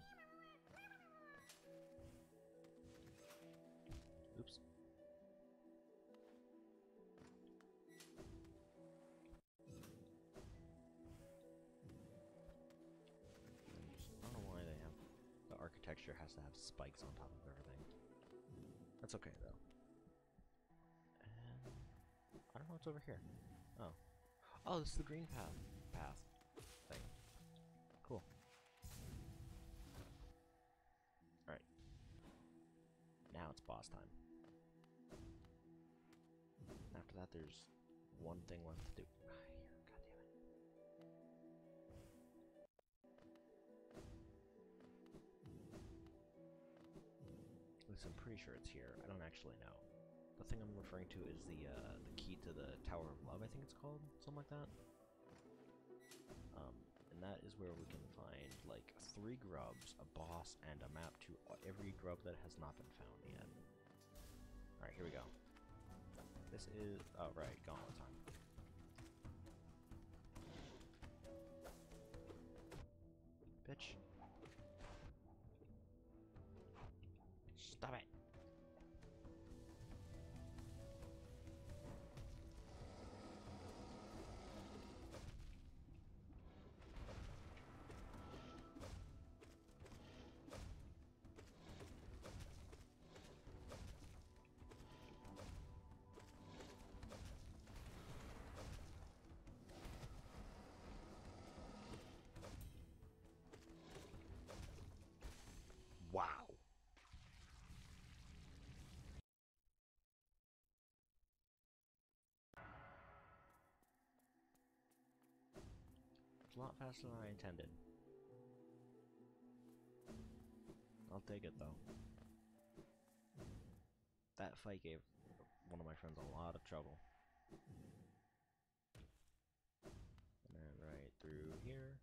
Oops. I don't know why they have the architecture has to have spikes on top of everything. That's okay though. And I don't know what's over here. Oh. Oh, this is the green path path thing. Cool. Alright. Now it's boss time. After that there's one thing left to do. Ah, here, god damn it. At least I'm pretty sure it's here. I don't actually know. The thing I'm referring to is the uh, the key to the Tower of Love, I think it's called, something like that. Um, and that is where we can find like three grubs, a boss, and a map to every grub that has not been found yet. All right, here we go. This is oh right, gauntlet time. Bitch. Stop it. Wow. It's a lot faster than I intended. I'll take it though. That fight gave one of my friends a lot of trouble. And then right through here.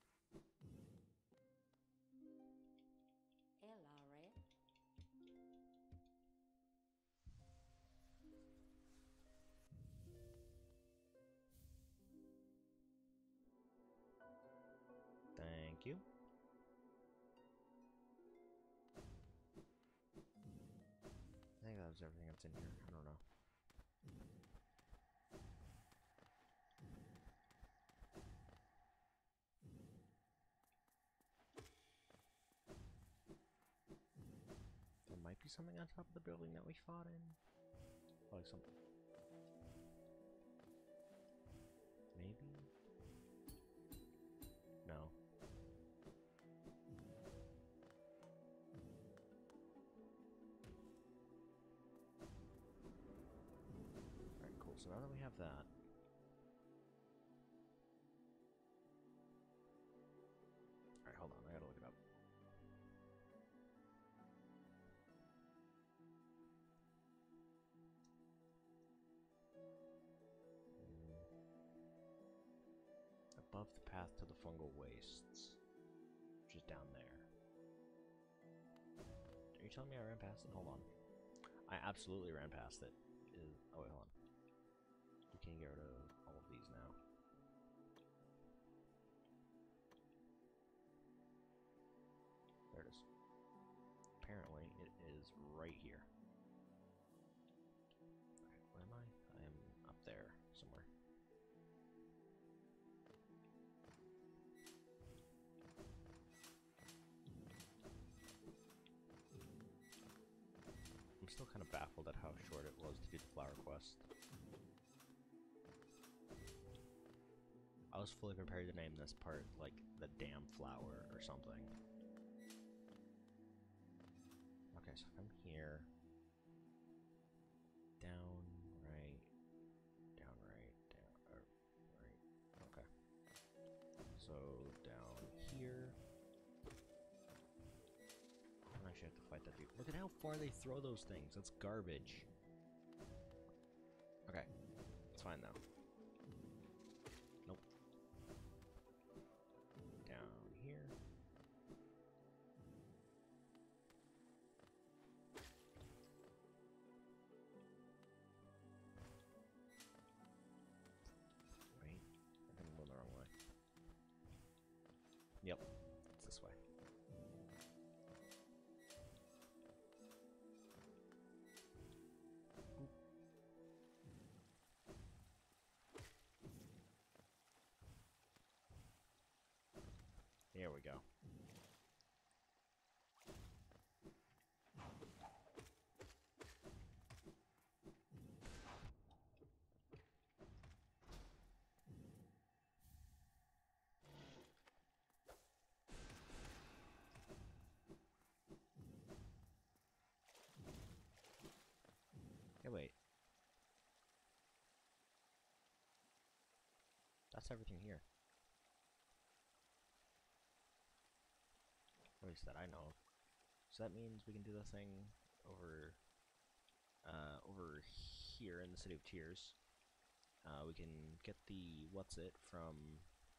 Thank you. I think that was everything that's in here. I don't know. There might be something on top of the building that we fought in. Like something. Maybe? so now that we have that, alright, hold on, I gotta look it up. Above the path to the fungal wastes, which is down there. Are you telling me I ran past it? Hold on. I absolutely ran past it. Is, oh wait, hold on. We can get rid of all of these now. There it is. Apparently, it is right here. Okay, where am I? I am up there somewhere. I'm still kind of baffled at how short it was to do the flower quest. I was fully prepared to name this part like the damn flower or something. Okay, so from here, down, right, down, right, down, or, right, okay. So down here. I don't actually have to fight that dude. Look at how far they throw those things. That's garbage. Okay, it's fine though. Nope. Down here. Wait, I think I'm going the wrong way. Yep, it's this way. Here we go. Hey, wait. That's everything here. At least that I know of. So that means we can do the thing over, uh, over here in the City of Tears. Uh, we can get the what's it from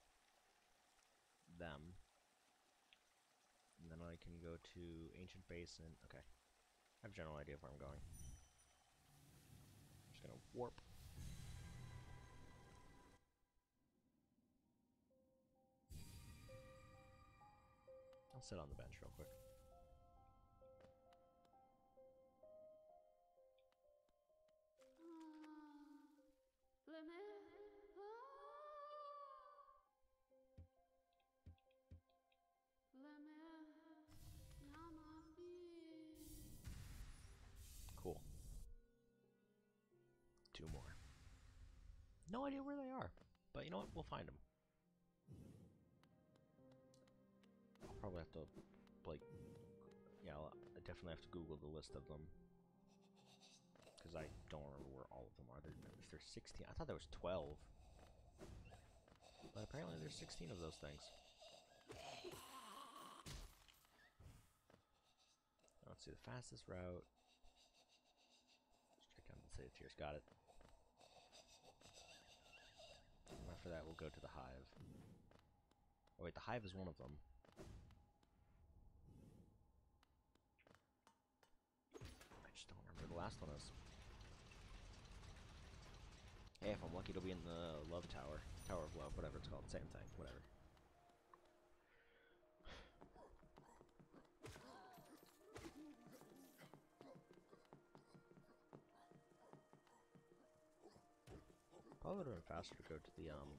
them, and then I can go to Ancient Basin. Okay, I have a general idea of where I'm going. I'm just gonna warp. I'll sit on the bench real quick. Cool. Two more. No idea where they are, but you know what? We'll find them. I'll probably have to, like, yeah, I'll, I definitely have to Google the list of them. Because I don't remember where all of them are. There, if there's sixteen, I thought there was twelve. But apparently there's sixteen of those things. Let's see, the fastest route. Let's check out the City of Tears. Got it. And after that, we'll go to the Hive. Oh wait, the Hive is one of them. I just don't remember the last one is. Hey, if I'm lucky, it'll be in the Love Tower. Tower of Love, whatever it's called. Same thing, whatever. Probably would have been faster to go to the um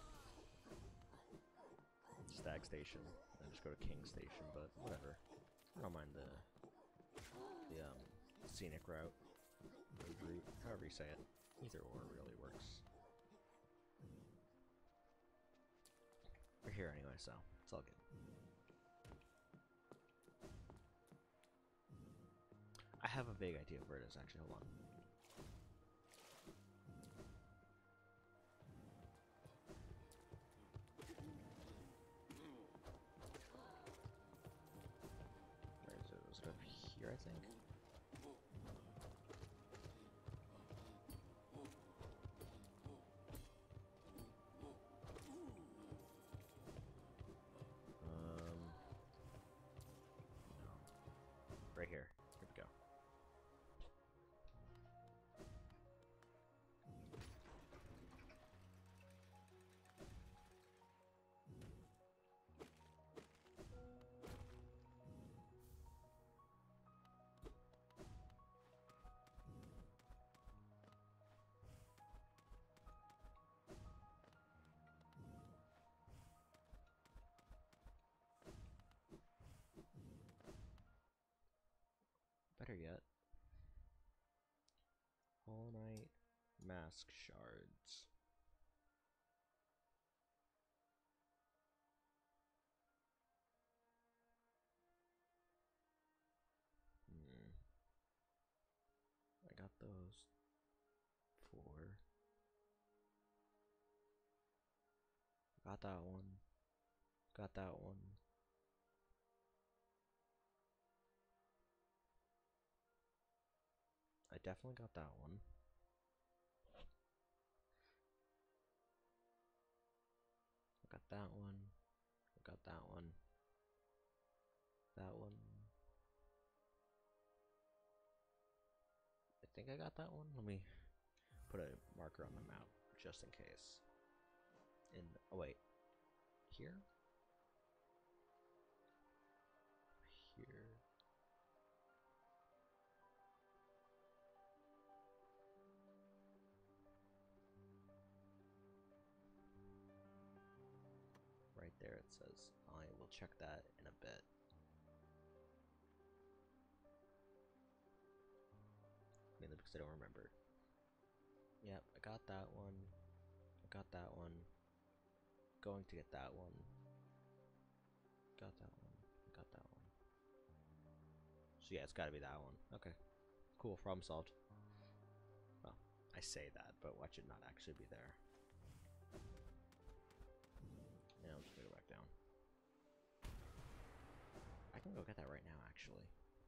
Stag Station and just go to King Station, but whatever. I don't mind the the um scenic route, road route, however you say it. Either or really works. We're here anyway, so it's all good. I have a vague idea of where it is actually. Hold on. think. Um, no. Right here. Here we go. Better yet, all night mask shards. Hmm. I got those four. Got that one. Got that one. I definitely got that one. I got that one. I got that one. That one. I think I got that one. Let me put a marker on the map just in case. In oh wait, here, here. Right there it says. I will check that in a bit. Mainly because I don't remember. Yep, I got that one. I got that one. Going to get that one. Got that one. I got that one. So yeah, it's gotta be that one. Okay. Cool, problem solved. Well, I say that, but watch it not actually be there. Yeah, I'm just gonna go back down. I can go get that right now, actually.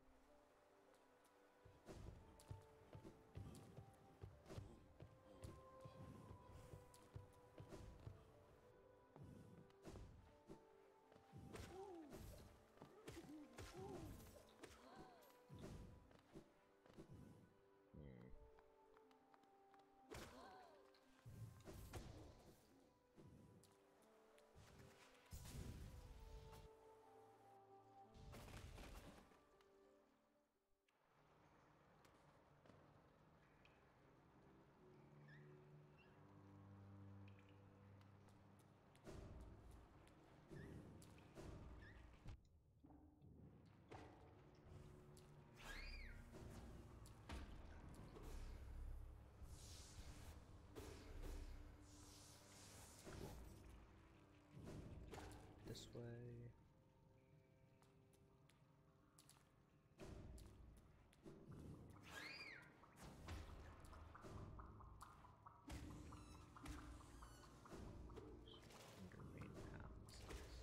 This way. Under main paths.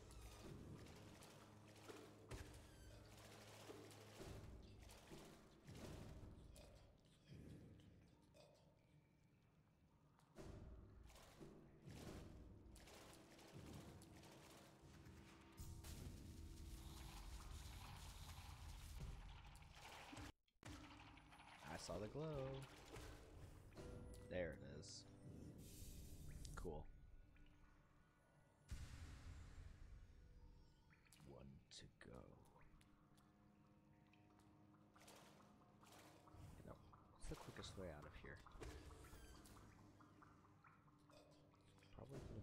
I saw the glow. There it is. Cool. One to go. You know, what's the quickest way out of here? Probably the...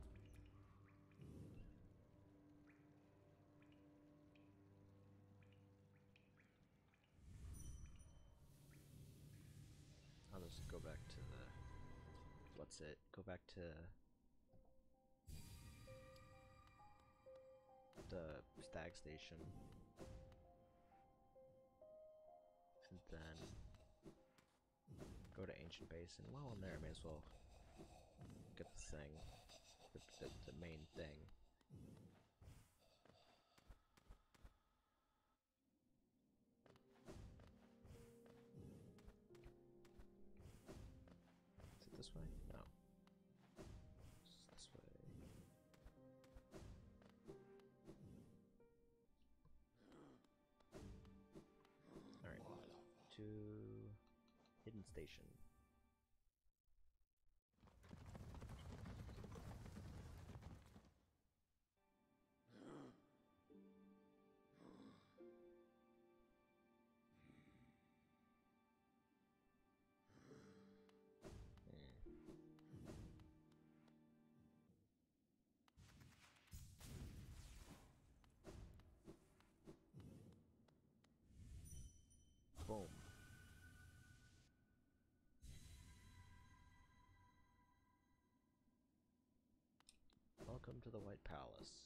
I'll just go back to the... What's it? Go back to... the stag station. And then... go to Ancient Basin. While I'm there, I may as well get the thing. The, the, the main thing. this way? No. It's this way. Alright. To Hidden Station. Boom. Welcome to the White Palace.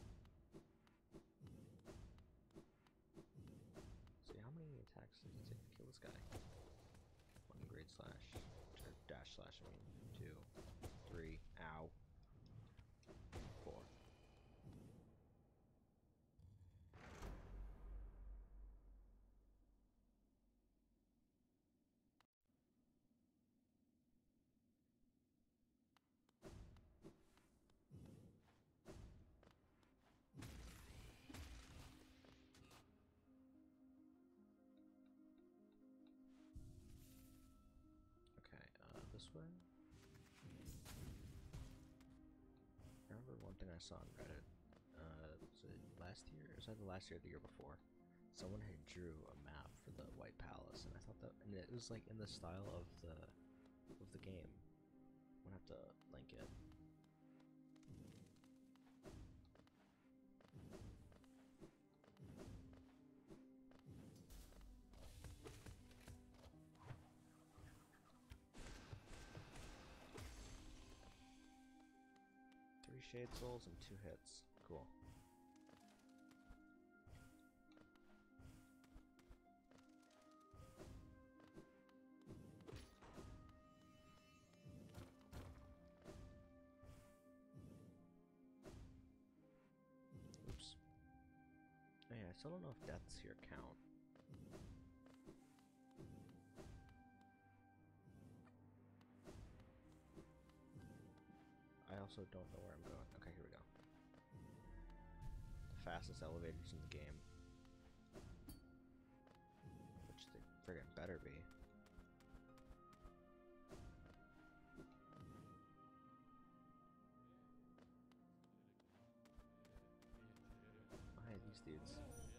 See, how many attacks did it take to kill this guy? One great slash, or dash slash, I mean, two, three, ow, four. Okay, uh, this way? I remember one thing I saw on Reddit, uh, was it last year? It was either last year or the year before. Someone had drew a map for the White Palace, and I thought that, and it was like in the style of the, of the game. I'm gonna have to link it. Three Shade Souls and two hits. Cool. Oops. Oh yeah, I still don't know if deaths here count. I also don't know where I'm going. Okay, here we go. The fastest elevators in the game. Which they friggin' better be. Why are these dudes?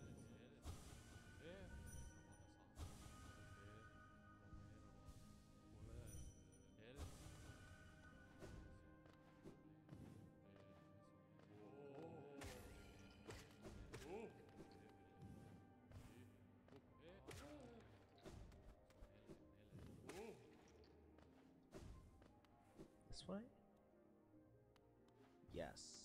This way? Yes.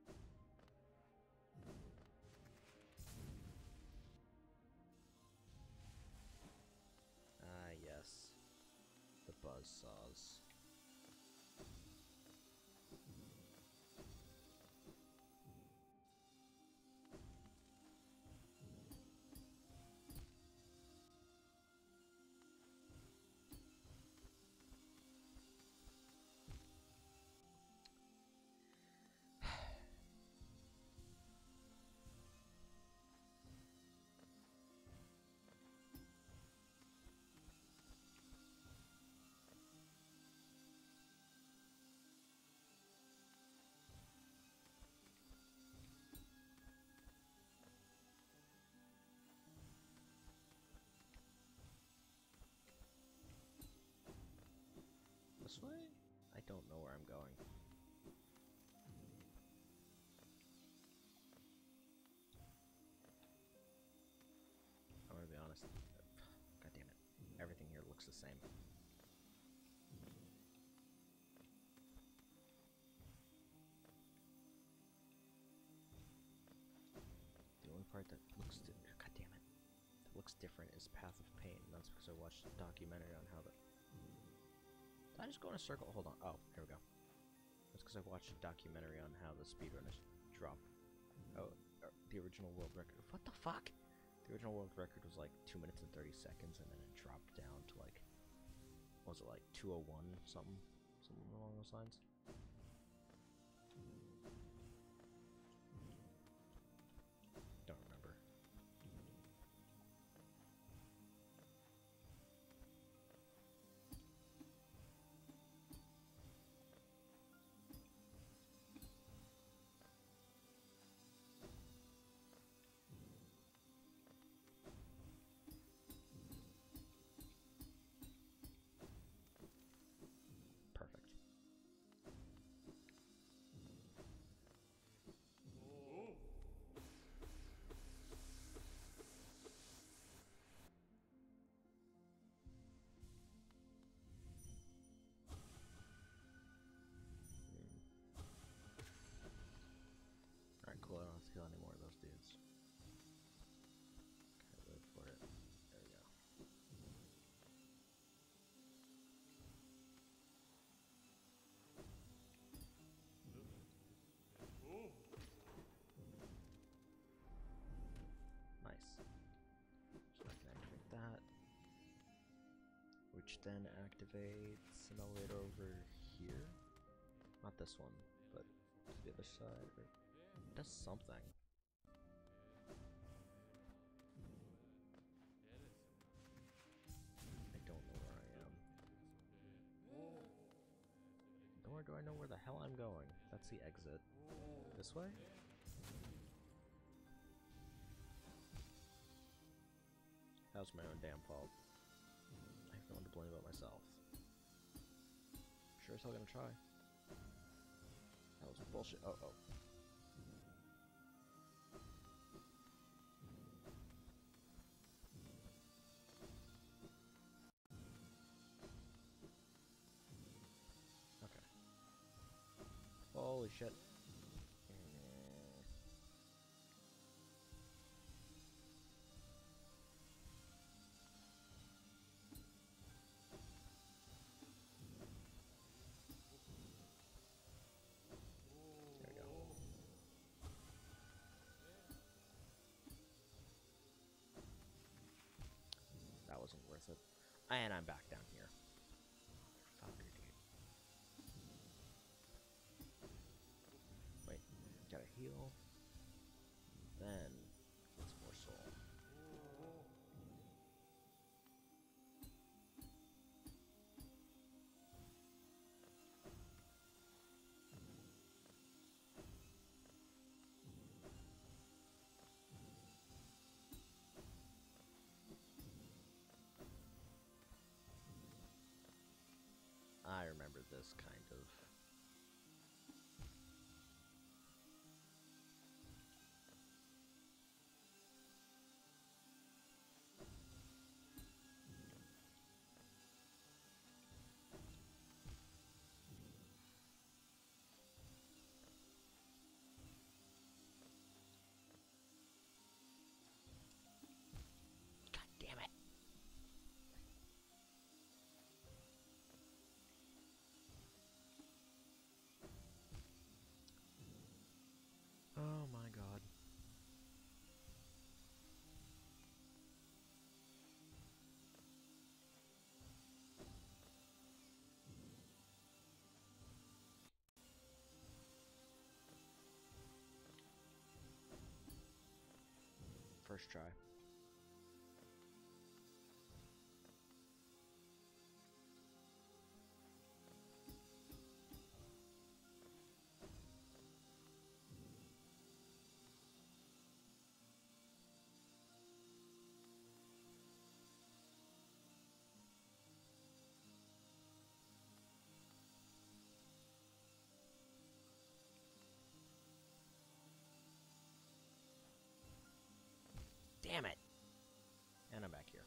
Ah, yes. The buzzsaws. This way? I don't know where I'm going. I'm gonna be honest. God damn it. Everything here looks the same. The only part that looks di- God damn it. That looks different is Path of Pain. That's because I watched a documentary on how the Did I just go in a circle? Hold on. Oh, here we go. That's because I watched a documentary on how the speedrunners drop. Oh, the original world record. What the fuck? The original world record was like two minutes and thirty seconds, and then it dropped down to like, what was it, like two oh one something? Something along those lines. Don't remember. Perfect. Alright, cool. I don't have to kill any more of those dudes. Okay, wait for it. There we go. Nice. So I can activate that. Which then activates an elevator over here. Not this one, but to the other side. Or it does something. I don't know where I am. Nor do I know where the hell I'm going. That's the exit. This way? That was my own damn fault. I have no one to blame but myself. Sure as hell gonna try. That was bullshit. Oh, oh. Okay. Holy shit. There we go. That wasn't worth it. And I'm back down here. Fucker, dude. Wait, gotta heal. Then get some more soul. I remember this kind of. God damn it. Oh my god. First try. Damn it! And I'm back here.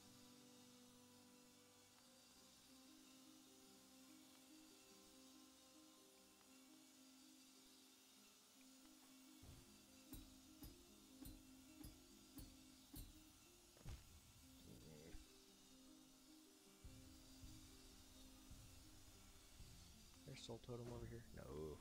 There's Soul Totem over here? No.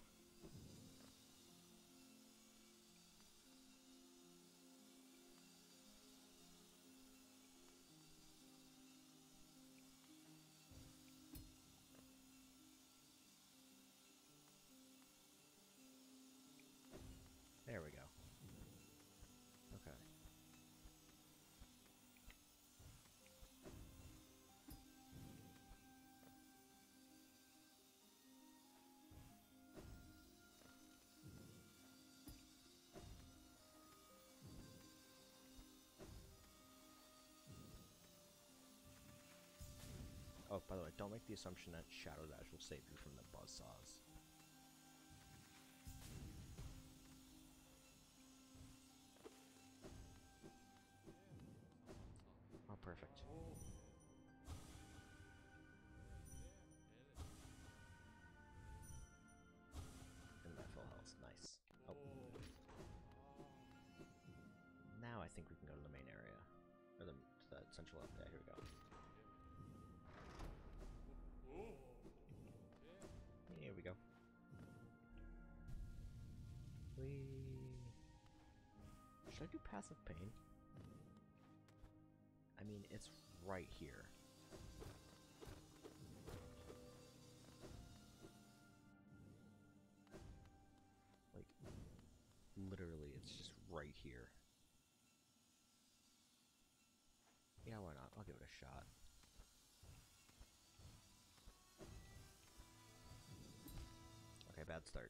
by the way, don't make the assumption that Shadow Dash will save you from the buzzsaws. Oh, perfect. And my full health, nice. Oh. Now I think we can go to the main area. Or the, the central up there, here we go. Here we go. We should I do passive pain? I mean, it's right here. Like, literally, it's just right here. Yeah, why not? I'll give it a shot. Okay, bad start.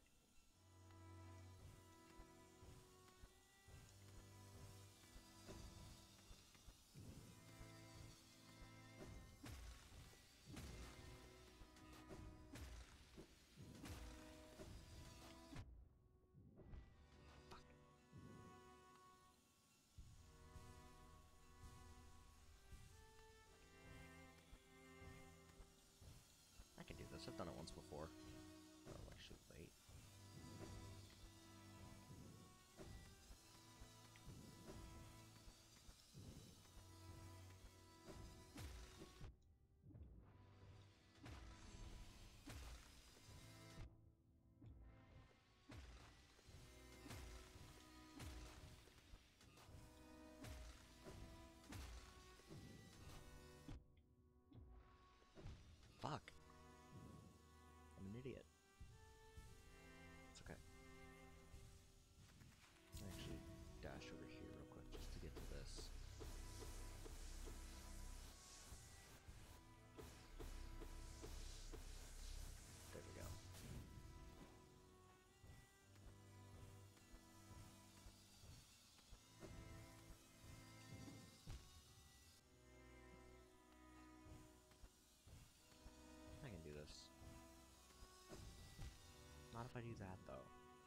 I can do this. I've done it once before. Oh, I should wait. Fuck. I'm an idiot. It's okay. I actually dash over here real quick just to get to this. There we go. I can do this. Not if I do that, though.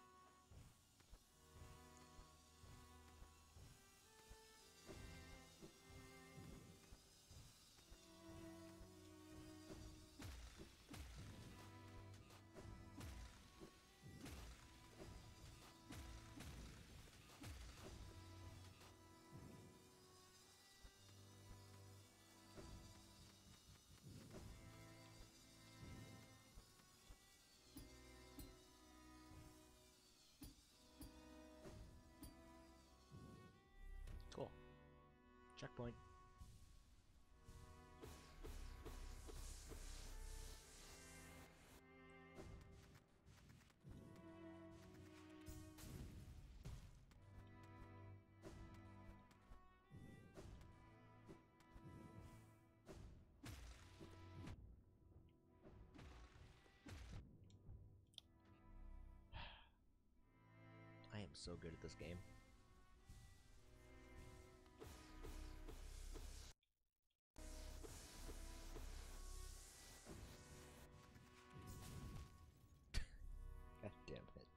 Cool. Checkpoint. I am so good at this game. God damn it.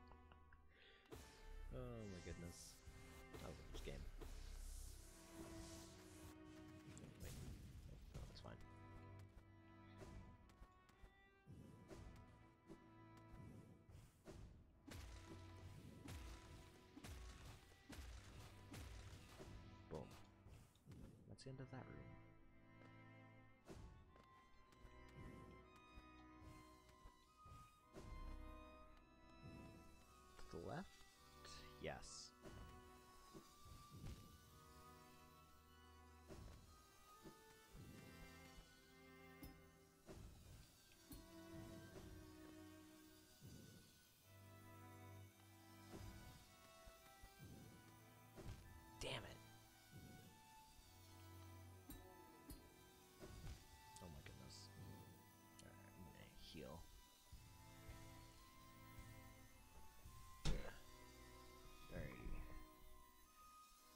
Oh my goodness. I love this game. Wait. Oh, no, that's fine. Boom. That's the end of that room. To the left? Yes. Damn it. Oh my goodness. Alright, I'm gonna heal.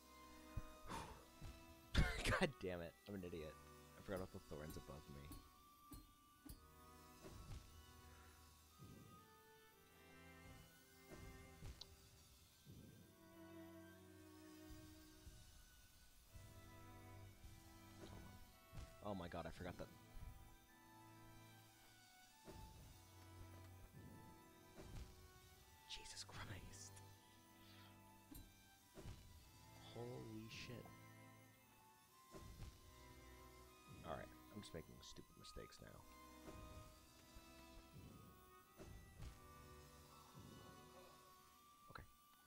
Alrighty. God damn it. I'm an idiot. I forgot about the thorns above me. Oh my god, I forgot that. Jesus Christ. Holy shit. Alright, I'm just making stupid mistakes now. Okay.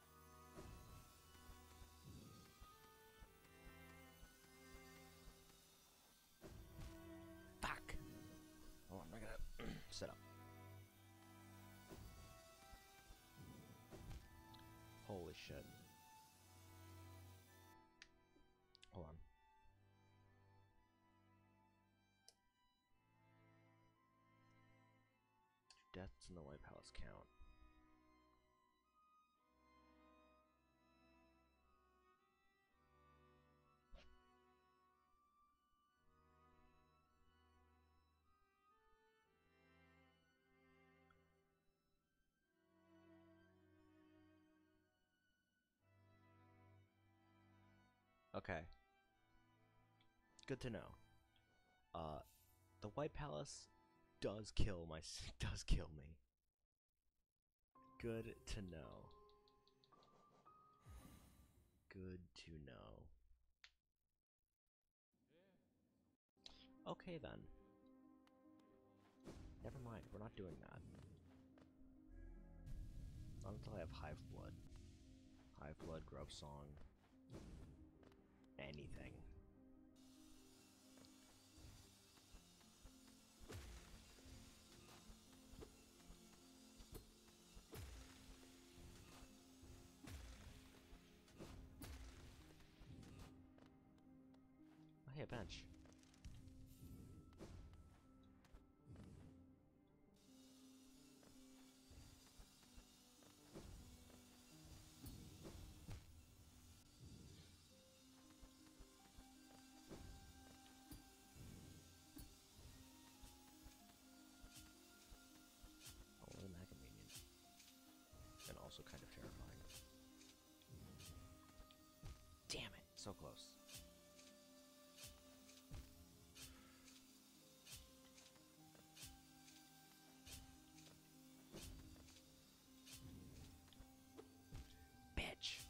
Fuck! Hold on, I gotta set up. Holy shit. Hold on. Deaths in the White Palace count. Okay. Good to know. Uh, the White Palace does kill my does kill me. Good to know. Good to know. Okay then. Never mind, we're not doing that. Not until I have Hive Blood. Hive Blood, Grub Song. Anything. Oh, hey, a bench. Oh, isn't that convenient? And also kind of terrifying. Damn it, so close. Bitch.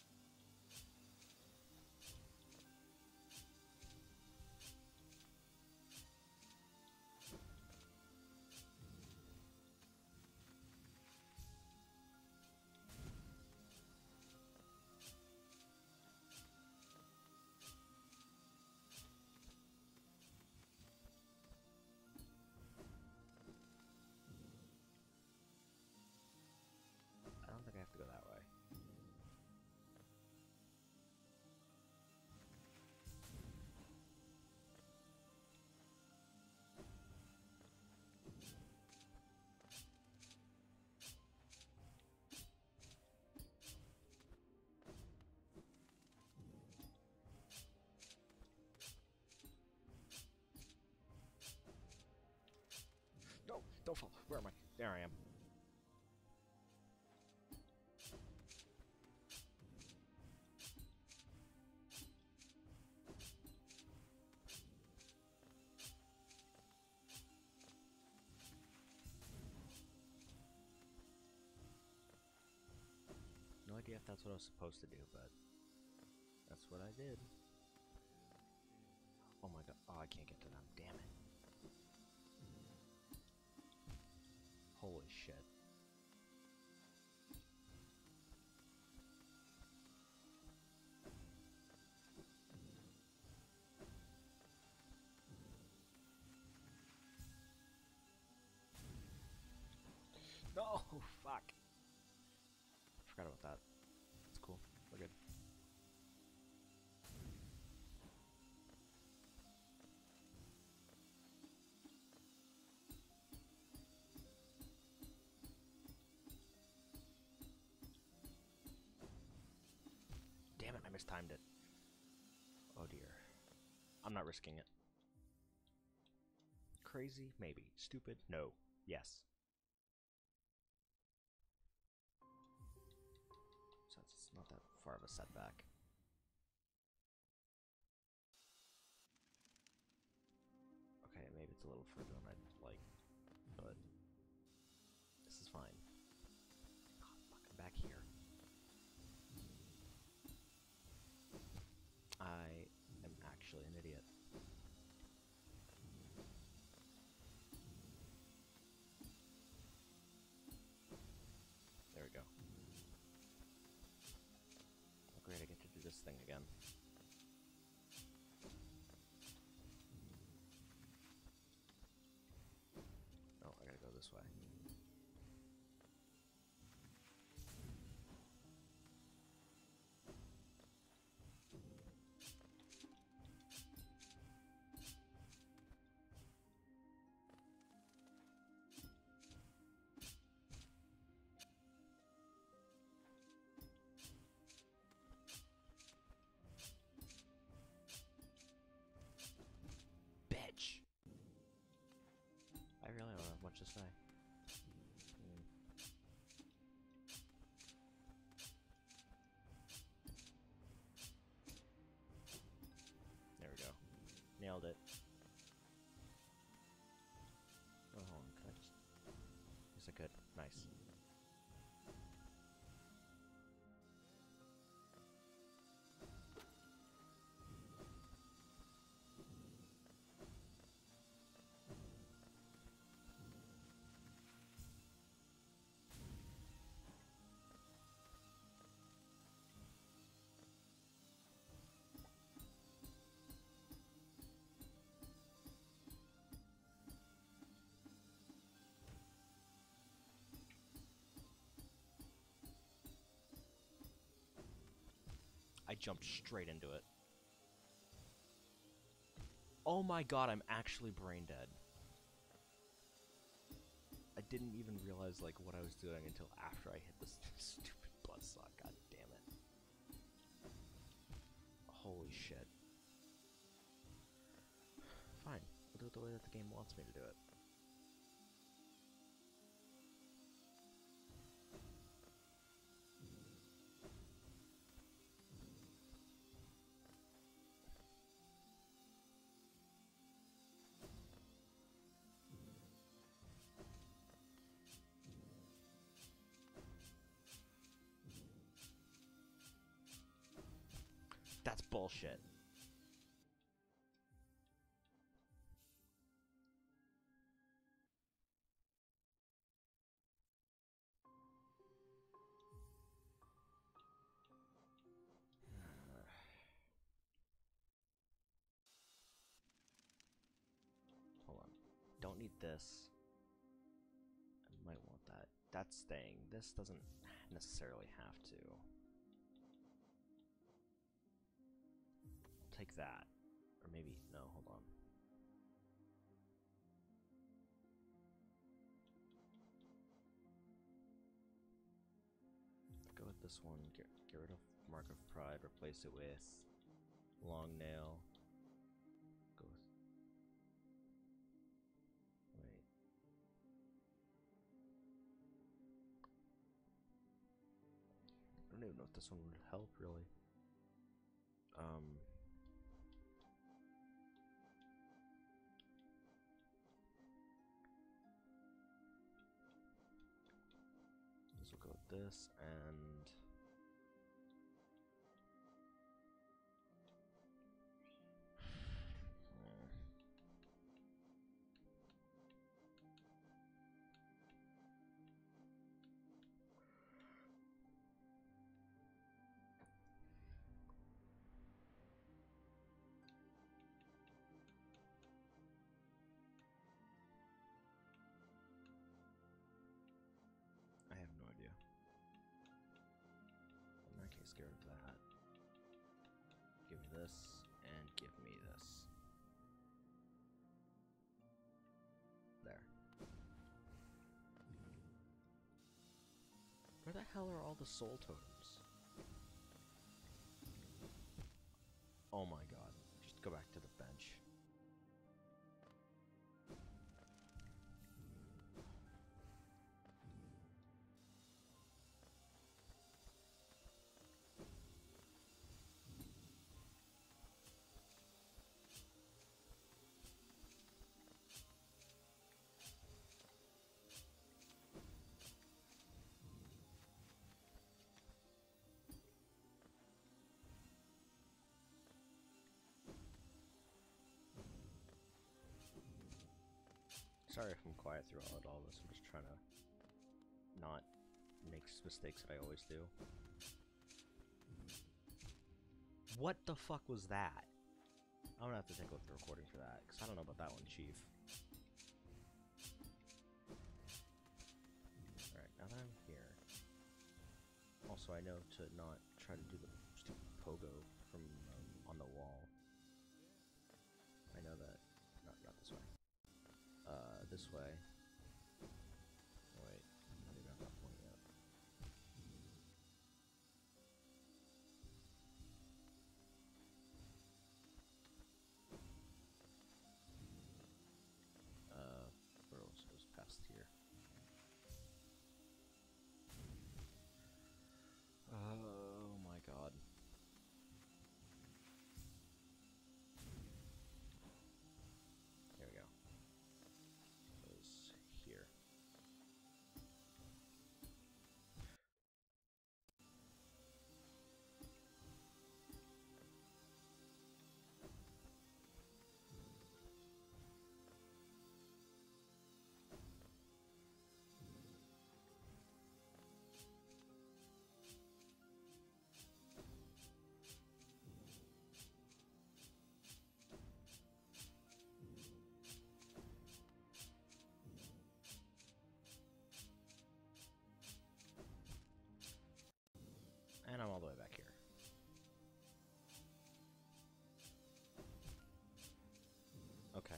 I don't think I have to go that way. No, don't fall. Where am I? There I am. No idea if that's what I was supposed to do, but that's what I did. Oh my god. Oh, I can't get to them. Damn it. Holy shit. No! Fuck. Forgot about that. It's cool. We're good. Damn it, I mistimed it. Oh dear. I'm not risking it. Crazy? Maybe. Stupid? No. Yes. So it's not that far of a setback. thing again. Oh, I gotta go this way. Bitch! I really don't have much to say. Hmm. There we go. Nailed it. Oh, hold on, can I just... Yes, I could. Nice. I jumped straight into it. Oh my god, I'm actually brain dead. I didn't even realize like what I was doing until after I hit this stupid buzzsaw. God damn it. Holy shit. Fine. I'll do it the way that the game wants me to do it. That's bullshit. Hold on. Don't need this. I might want that. That's staying. This doesn't necessarily have to. I'll take that. Or maybe, no, hold on. Go with this one. Get, get rid of Mark of Pride. Replace it with Long Nail. Go with... Wait. I don't even know if this one would help, really. Um... This will go with this, and... I have no idea. In that case, get rid of that. Give me this, and give me this. There. Where the hell are all the soul totems? Oh my god. Just go back to the bench. Sorry if I'm quiet through all, all this. I'm just trying to not make mistakes that I always do. What the fuck was that? I'm gonna have to take a look at the recording for that, because I don't know about that one, Chief. Alright, now that I'm here. Also, I know to not try to do the stupid pogo from um, on the wall. I know that. Not, not this way. Uh, this way. Oh, wait, I'm not even at that point yet. Uh, where else was past here? Oh my god. There we go. It was here. And I'm all the way back here. Okay.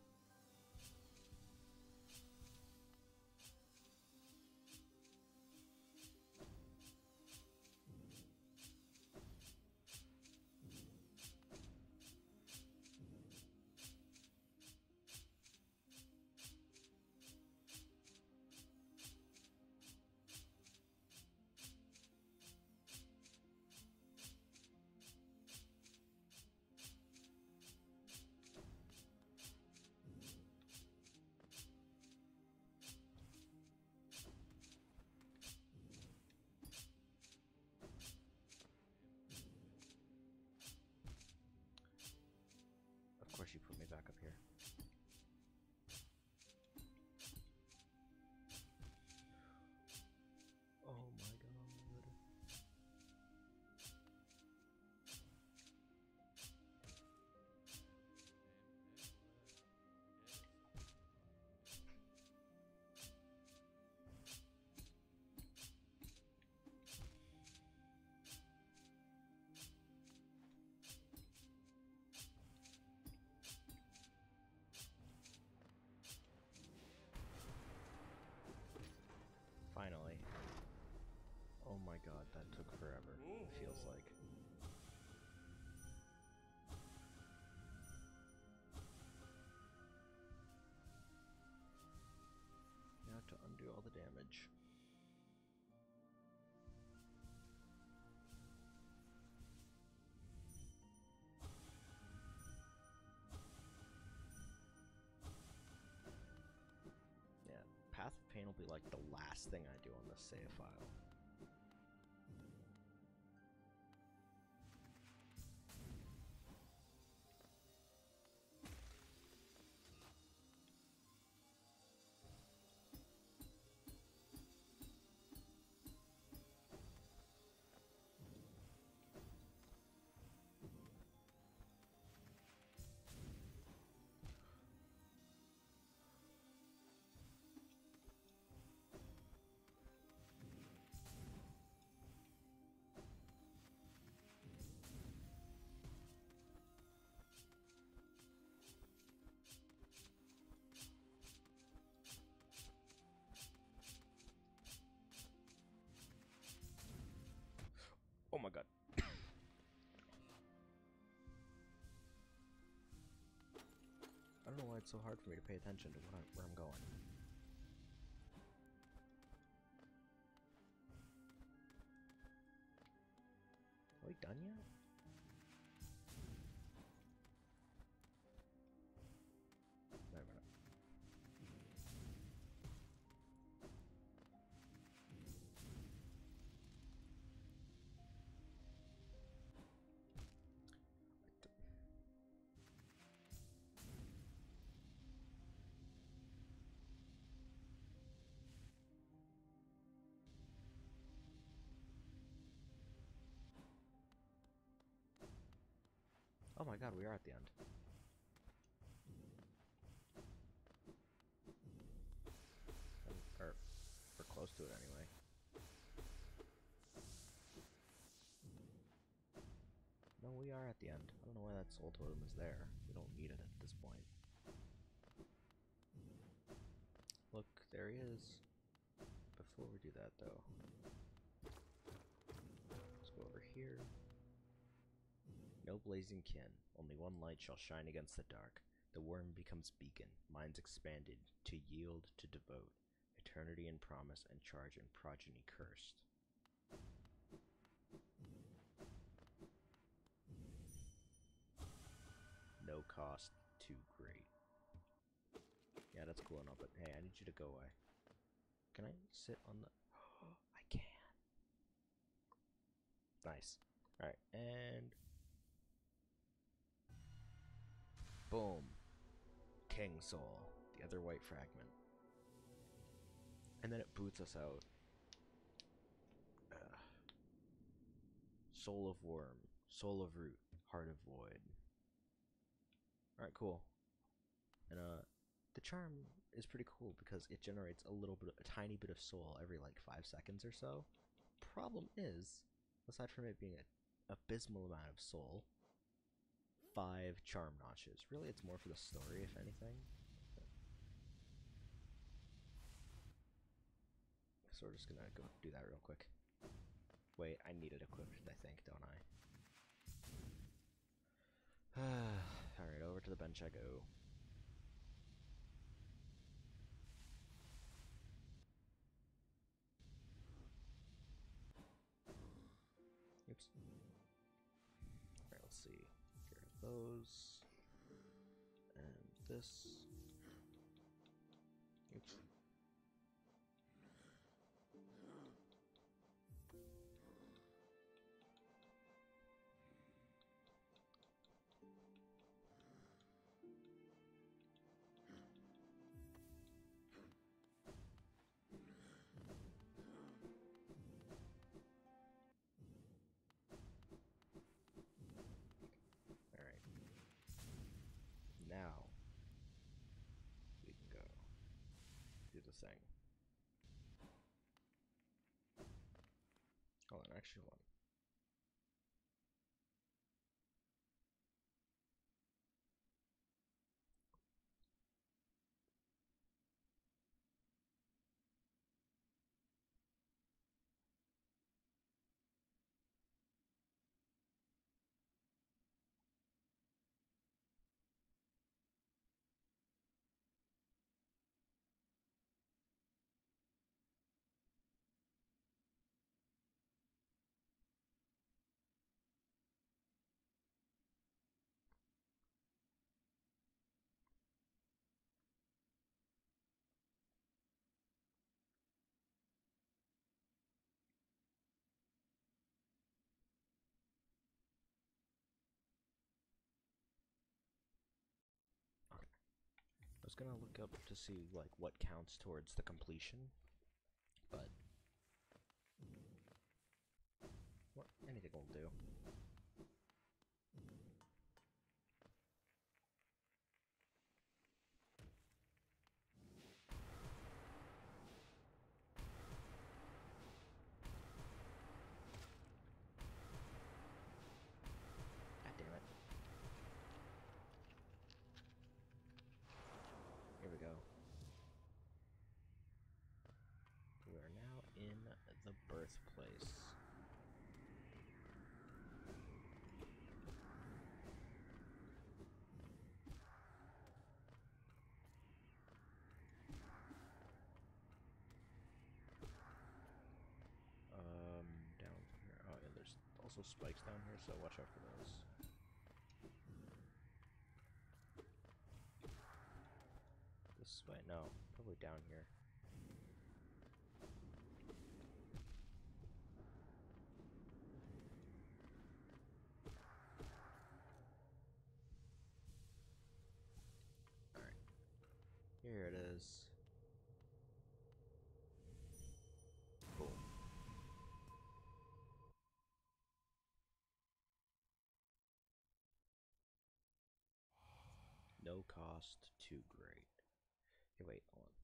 Of course you put me back up here. Oh my god. Finally. Oh my god, that took forever, it feels like. You have to undo all the damage. Yeah, Path of Pain will be like the last thing I do on this save file. Oh my god. I don't know why it's so hard for me to pay attention to what I, where I'm going. Are we done yet? No, we're not. Oh my god, we are at the end. Or, we're close to it anyway. No, we are at the end. I don't know why that soul totem is there. We don't need it at this point. Look, there he is. Before we do that, though, let's go over here. No blazing kin. Only one light shall shine against the dark. The worm becomes beacon. Minds expanded. To yield, to devote. Eternity in promise, and charge and progeny cursed. No cost too great. Yeah, that's cool enough, but hey, I need you to go away. Can I sit on the... I can. Nice. Alright, and... boom. King Soul. The other white fragment. And then it boots us out. Uh, Soul of Worm. Soul of Root. Heart of Void. Alright, cool. And uh, the charm is pretty cool because it generates a little bit, of, a tiny bit of soul every like five seconds or so. Problem is, aside from it being an abysmal amount of soul, five charm notches. Really, it's more for the story, if anything. So we're just gonna go do that real quick. Wait, I need it equipped, I think, don't I? Alright, over to the bench I go. Oops. Alright, let's see. Here are those. And this. Oops. Now, we can go do the thing. Hold on, actually, hold on. I was gonna look up to see like what counts towards the completion, but what anything will do. God damn it. Here we go. We are now in the birthplace. Um, down here. Oh, yeah, there's also spikes down here, so watch out for those. This way? No, probably down here. Alright. Here it is. no cost, too great. Hey, wait, hold on.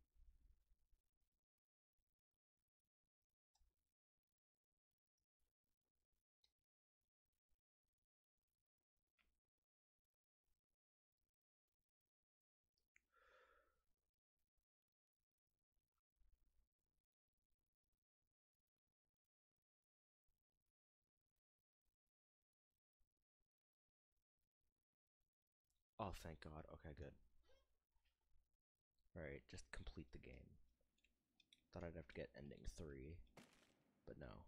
Oh, thank God. Okay, good. Alright, just complete the game. Thought I'd have to get ending three, but no.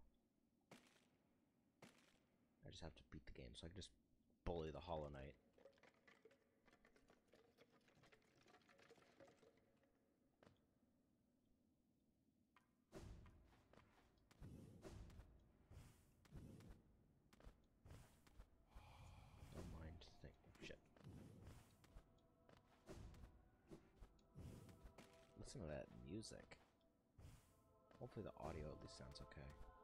I just have to beat the game, so I can just bully the Hollow Knight. Don't mind thing. Shit. Listen to that music. Hopefully the audio at least sounds okay.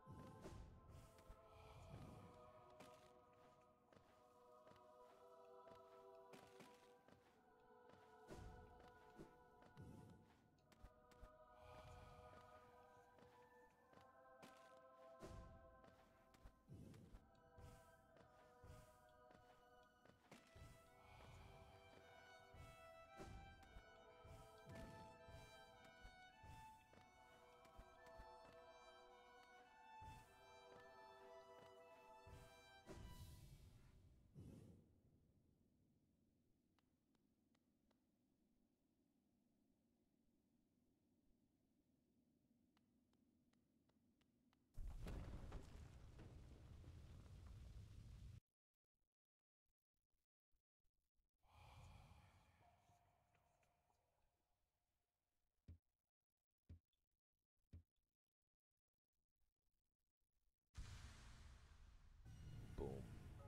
Boom.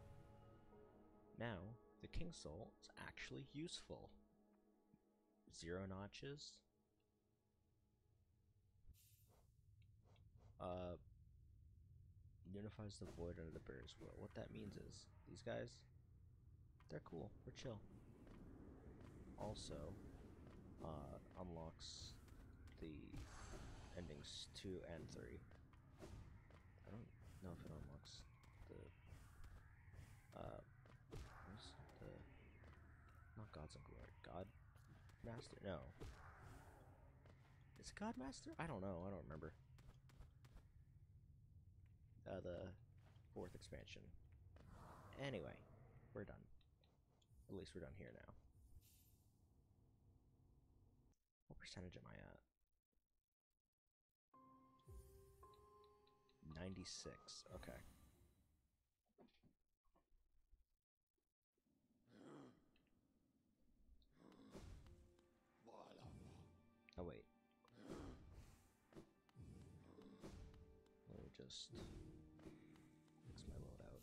Now, the King Soul is actually useful. Zero notches. Uh, unifies the void under the bear's will. What that means is, these guys, they're cool. They're chill. Also, uh, unlocks the endings two and three. I don't know if it unlocks the, uh, what's the, not Gods and Glory, God Master? No. Is it God Master? I don't know, I don't remember. Uh, the fourth expansion. Anyway, we're done. At least we're done here now. What percentage am I at? ninety-six. Okay. Oh, wait. Let me just fix my loadout.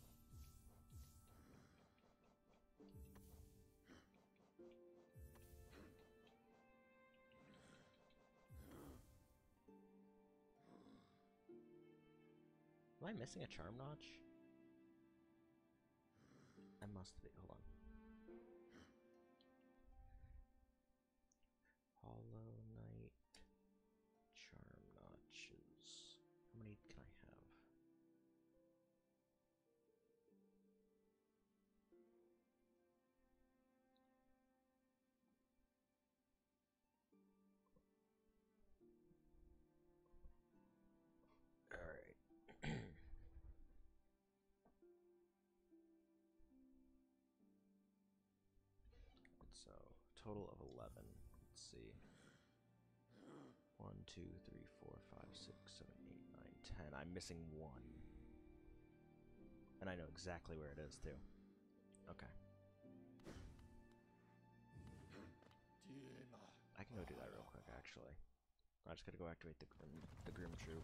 Am I missing a charm notch? I must be. Hold on. Hollow Knight charm notches. How many can I have? Alright. So, total of eleven. Let's see. one, two, three, four, five, six, seven, eight, nine, ten. I'm missing one. And I know exactly where it is, too. Okay. I can go do that real quick, actually. I just gotta go activate the Grim, the Grim Troop.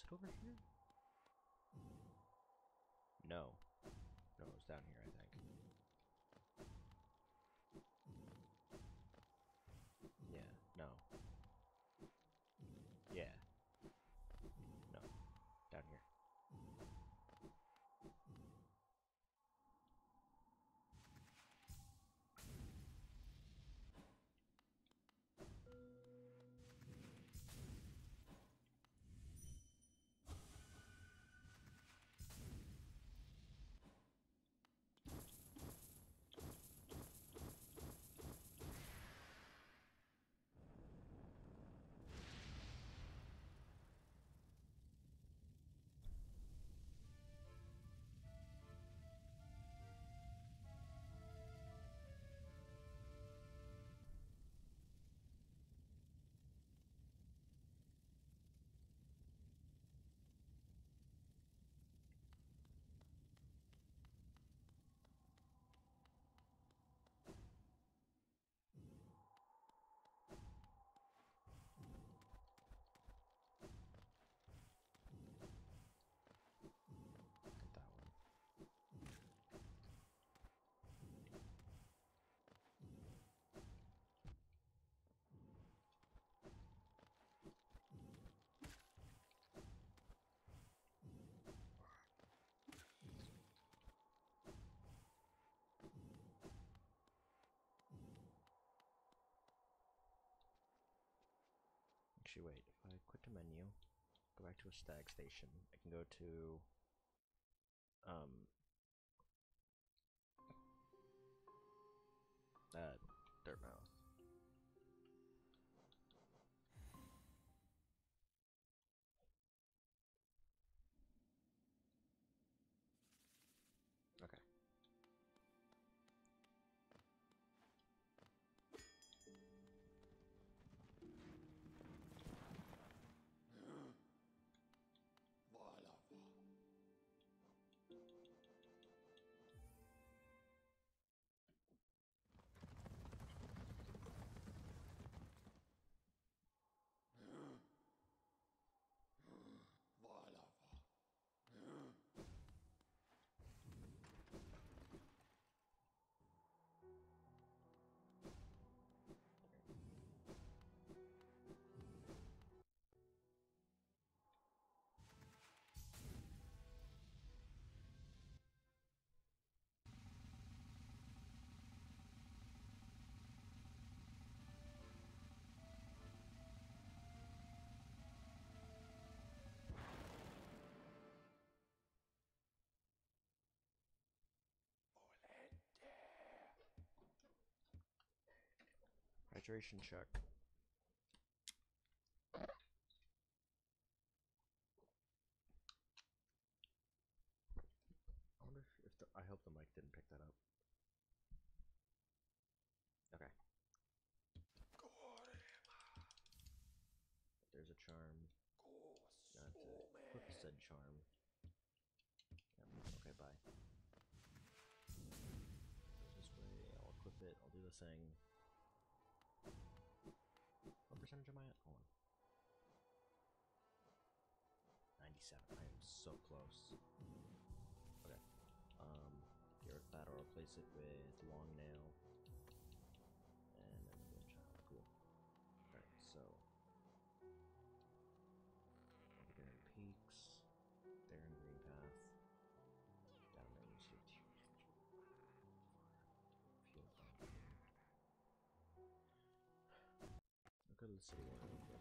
it over here? No. No, it's down here, I think. Yeah, no. Yeah. No. Down here. Get that one. Actually, wait. If I quit the menu, go back to a stag station, I can go to um uh Dirtmouth. Okay. Hydration check. I wonder if, if the, I hope the mic didn't pick that up. Okay. There's a charm. Now to equip said charm. Yep. Okay, bye. This way, I'll equip it, I'll do the thing. What percentage am I at? Hold on. ninety-seven. I am so close. Okay. Um, get rid of that, or replace it with long nail. And then the wind child. Cool. Alright, so over there in Peaks, there in Green Path, down there in Field Fountain. I'll go to the city one real quick.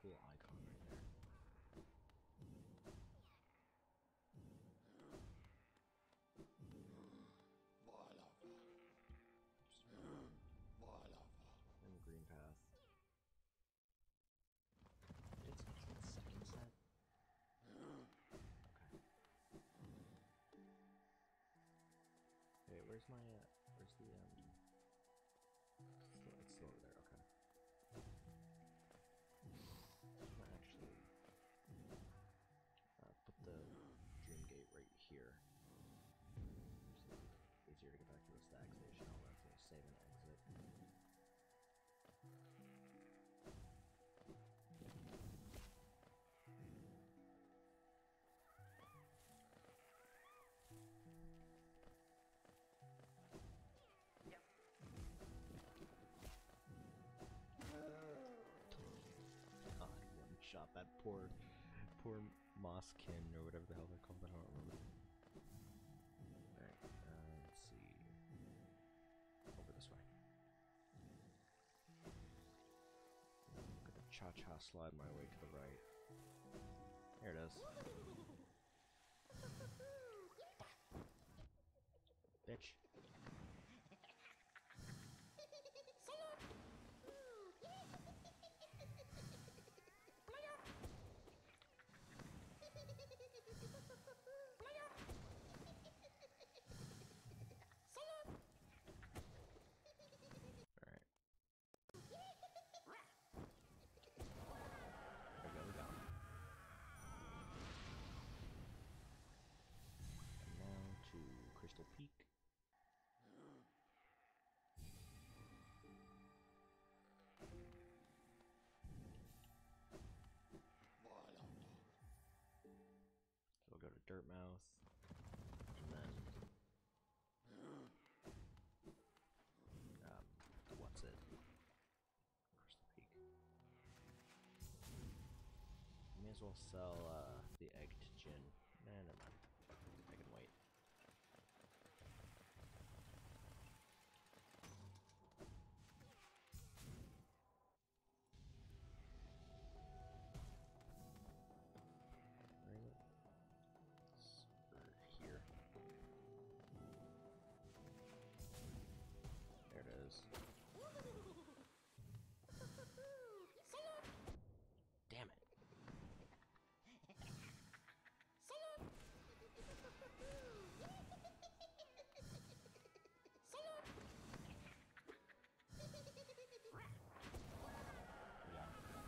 cool icon right there. And green path. It's, it's the second set. Okay. Wait, where's my uh, where's the um? It's still, it's still over there. Okay. I'm gonna actually uh, put the dream gate right here. So it's easier to get back to the stack station. I'll have to save and exit. God, one shot that poor, poor Mosskin or whatever the hell they're called. I don't remember. Alright, uh, let's see. Over this way. I'm gonna cha-cha slide my way to the right. There it is. Bitch. Alright. There we go, we got him. And now to Crystal Peak. So we'll go to Dirtmouth, and then um, what's it? Crystal Peak. May as well sell uh, the egg to Jin. Nah, never mind. I can wait. Right. It's over here. There it is. Damn it. Yeah.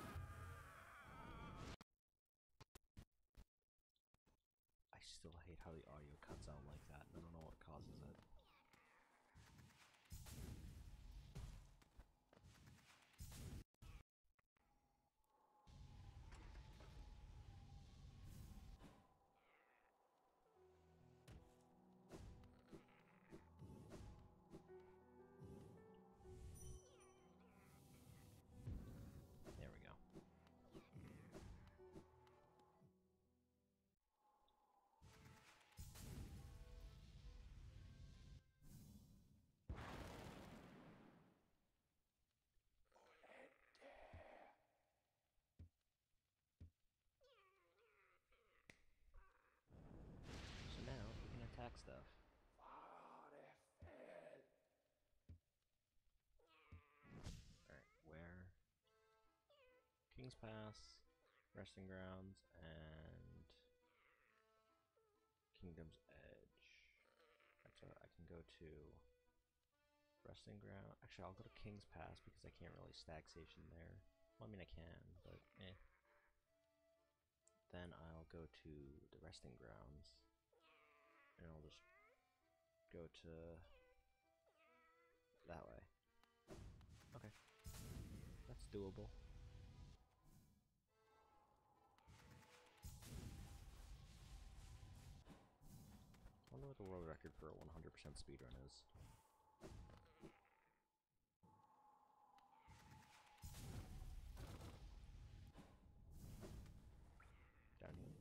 I still hate how the audio cuts out like that, and I don't know what causes it. There we go. So now we can attack stuff. Alright, where? King's Pass, Resting Grounds, and Kingdom's Edge. Actually, I can go to Resting Ground. Actually, I'll go to King's Pass because I can't really stack station there. Well, I mean, I can, but eh. Then I'll go to the Resting Grounds, and I'll just go to that way. Okay, that's doable. I wonder what the world record for a one hundred percent speedrun is. Down here?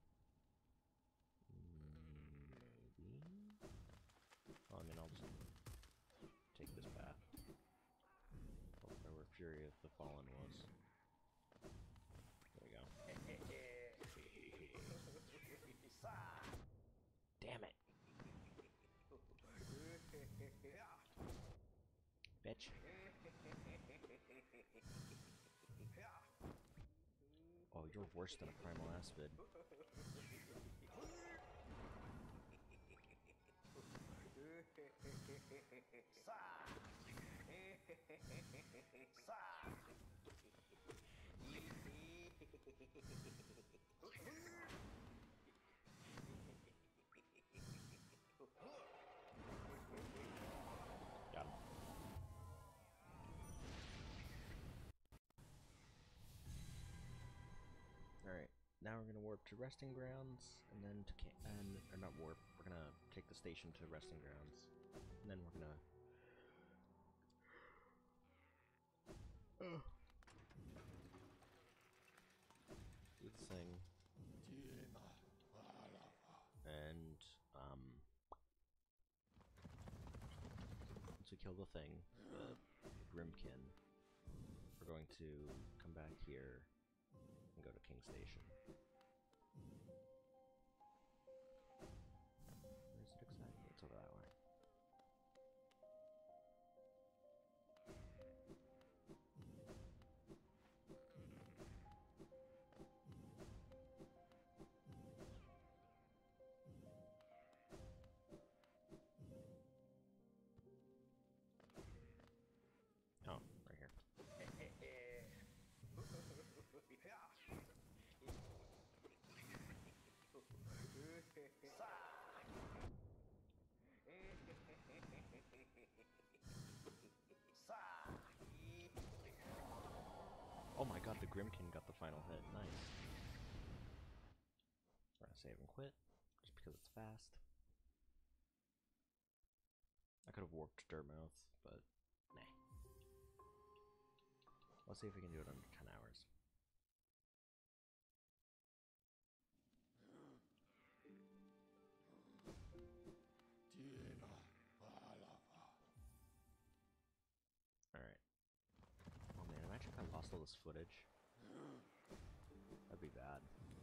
Maybe? Oh, I mean, I'll just take this path. Oh, where Fury of the Fallen was. Damn it. Bitch. Oh, you're worse than a primal aspid. Got him. Alright, now we're gonna warp to resting grounds, and then to ca- and or not warp. We're gonna take the station to resting grounds, and then we're gonna. Uh, do the thing, and um, once we kill the thing, the Grimkin, we're going to come back here and go to King Station. Where is it exactly? It's over that way. Oh, right here. Oh my god, the Grimkin got the final hit. Nice. We're gonna save and quit, just because it's fast. I could have warped Dirtmouth, but nah. Let's see if we can do it under ten hours. Alright. Oh man, imagine if I lost all this footage. That'd be bad.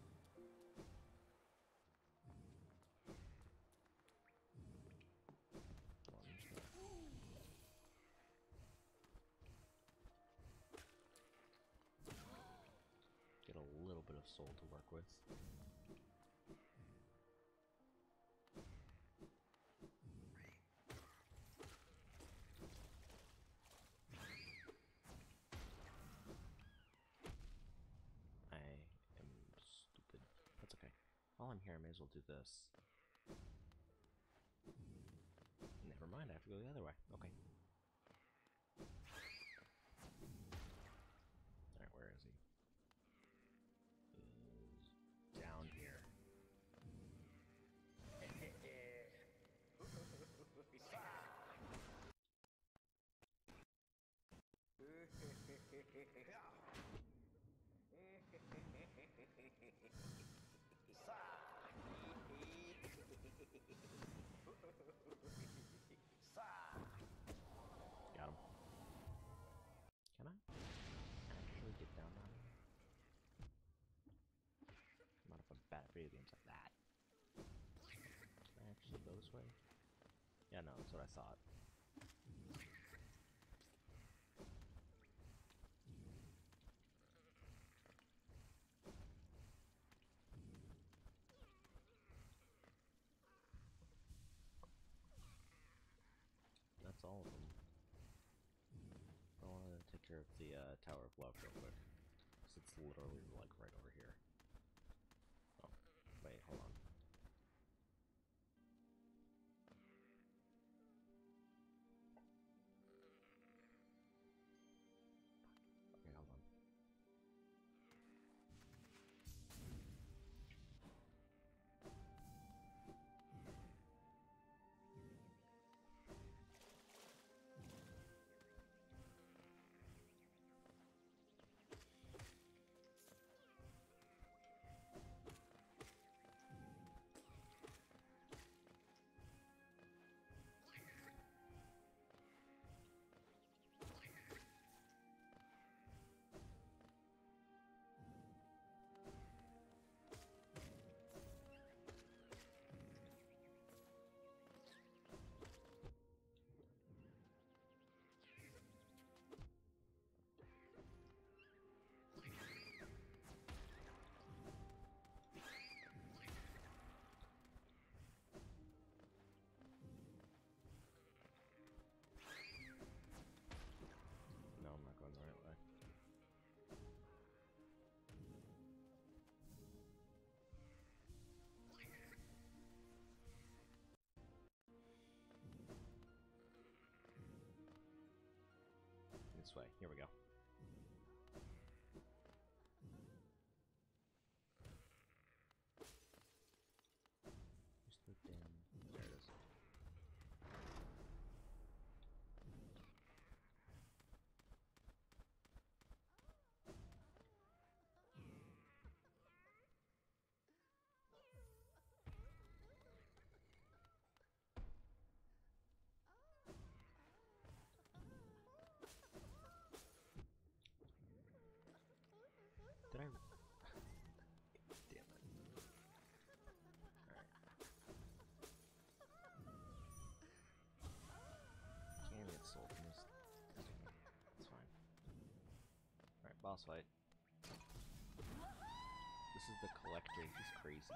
Hold on, I'm just gonna get a little bit of soul to work with. I am stupid. That's okay. While I'm here, I may as well do this. Never mind, I have to go the other way. Okay. Alright, where is he? He's down here. Got him. Can I actually get down on him? I'm not a bad video games like that. Can I actually go this way? Yeah, no, that's what I thought. That's all of them. I want to take care of the uh, Tower of Love real quick, because it's literally like right over here. Oh, wait, hold on. Okay, hold on. this way. Here we go. Just looked in. There it is. Did I? Damn it. Alright. Can't even get sold from this. It's fine. Alright, boss fight. This is the collector. He's crazy.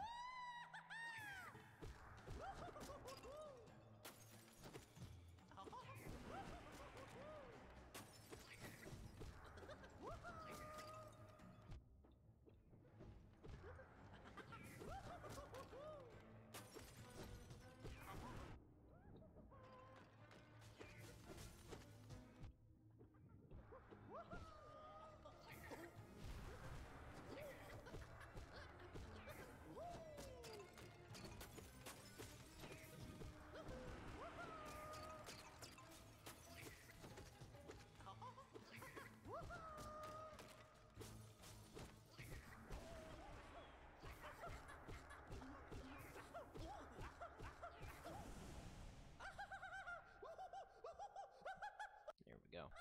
There we go.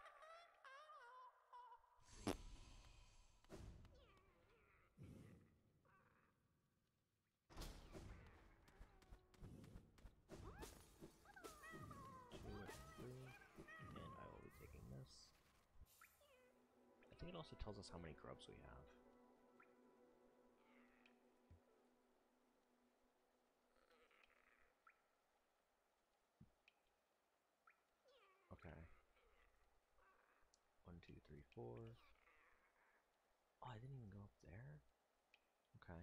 Two and three, and I will be taking this. I think it also tells us how many grubs we have. Okay. One, two, three, four. Oh, I didn't even go up there? Okay.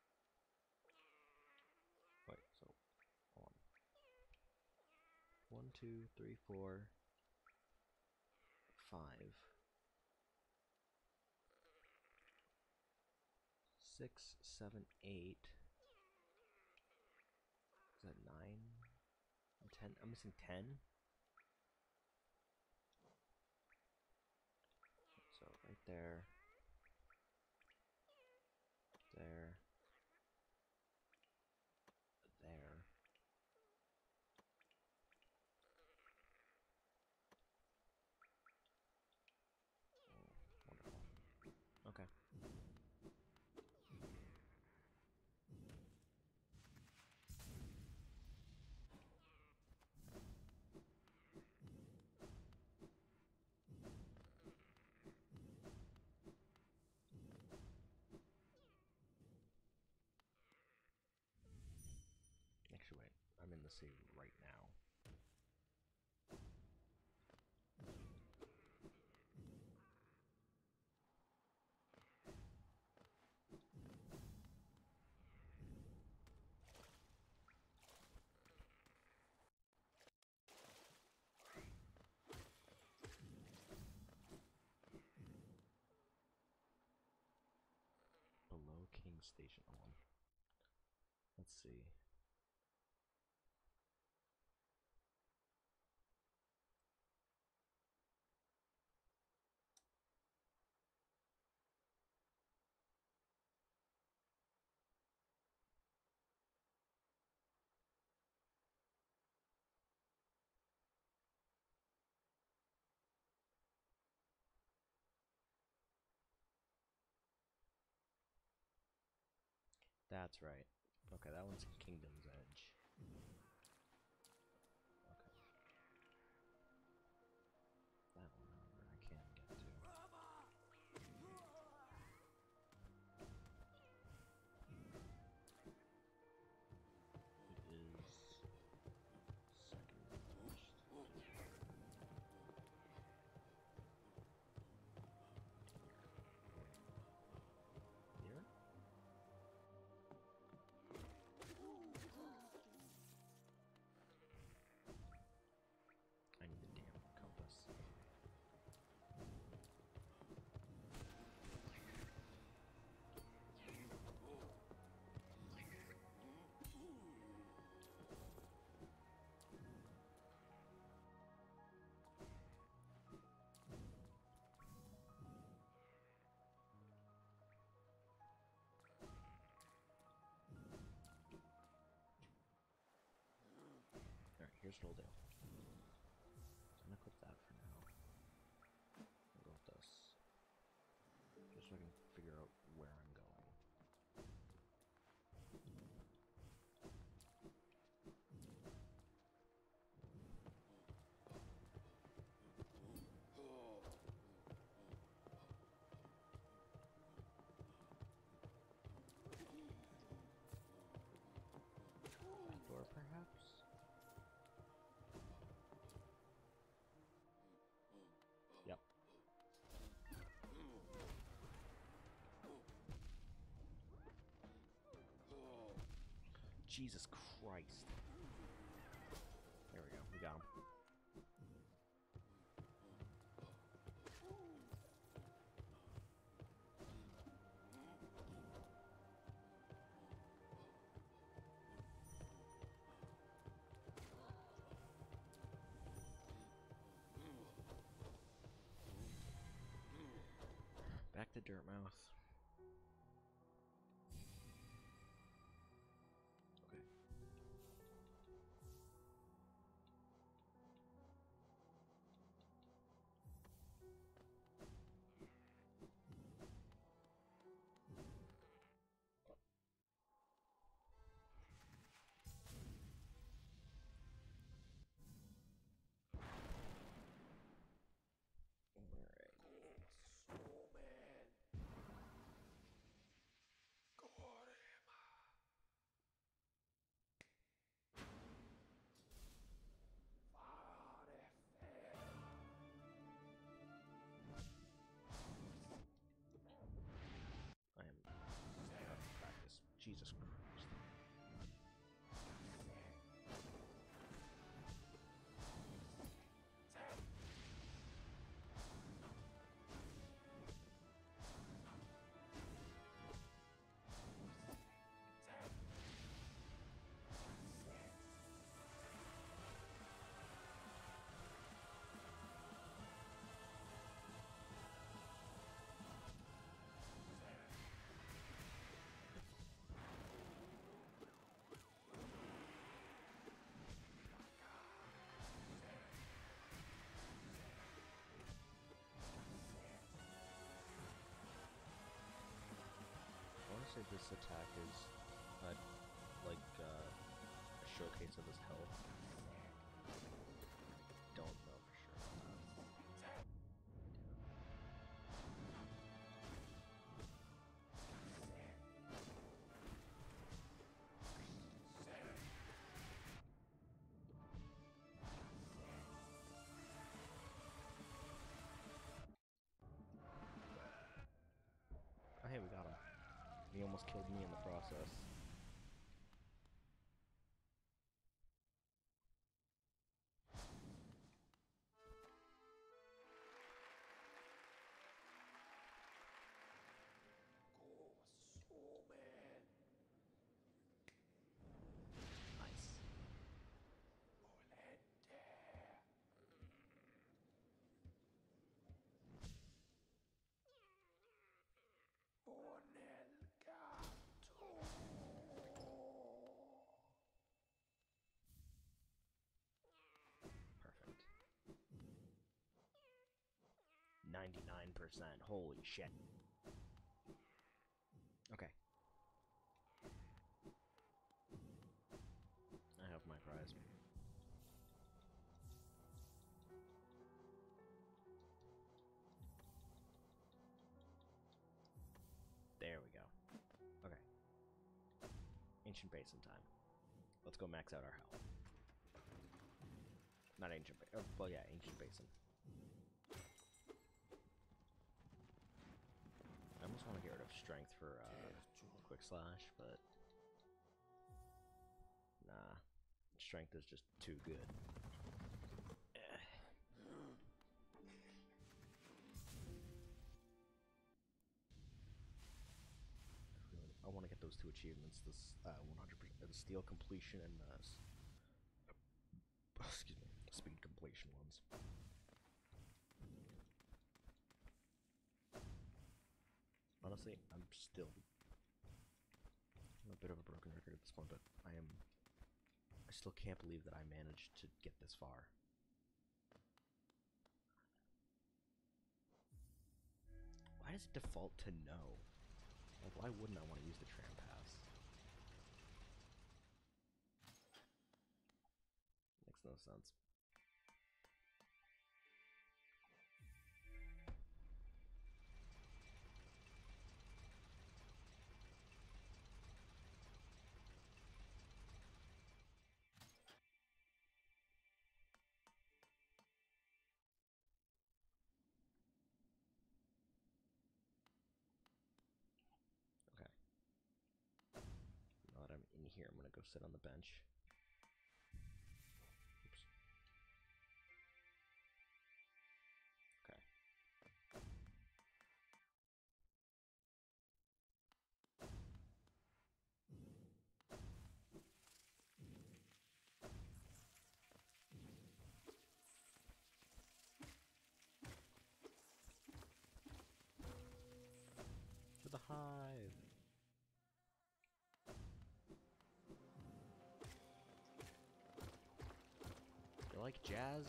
Wait, so, hold on. One, two, three, four, five. Six, seven, eight. Is that nine? Ten? I'm missing ten? So, right there. There. There. Oh, wonderful. Okay. Actually, wait. I'm in the sea right now. Below King Station. Hold on. Let's see. That's right. Okay, that one's Kingdom's Edge. Okay. That one, however, I can get to. It is second best. Here? here's what I'll do. I'm gonna click that for now. I'll go with this. Just so I can figure out where I'm going. Back door, perhaps? Yep. Jesus Christ. There we go. We got him. Back to Dirtmouth. Okay. I am out of practice. Jesus Christ. I want to say this attack is uh, like uh, a showcase of his health. Don't know for sure about that. Oh, hey, we got him. He almost killed me in the process. Nice. Perfect. ninety-nine percent. Holy shit. Okay. I have my prize. There we go. Okay. Ancient Basin time. Let's go max out our health. Not Ancient Basin. Oh, well, yeah, Ancient Basin. I almost want to get rid of Strength for uh, Quick Slash, but nah. Strength is just too good. I want to get those two achievements: this uh, one hundred percent, the Steel Completion and the excuse me, Speed Completion ones. Honestly, I'm still I'm a bit of a broken record at this point, but I am I still can't believe that I managed to get this far. Why does it default to no? Like, why wouldn't I want to use the tram pass? Makes no sense. Now that I'm in here, I'm gonna go sit on the bench. Oops. Okay. To the hive. You like jazz?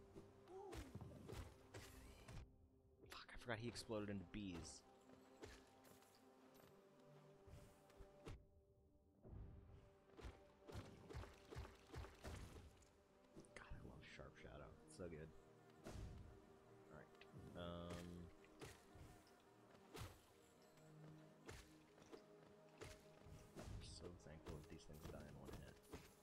Fuck, I forgot he exploded into bees. God, I love Sharp Shadow. It's so good. Alright. Um... I'm so thankful that these things die in one hit.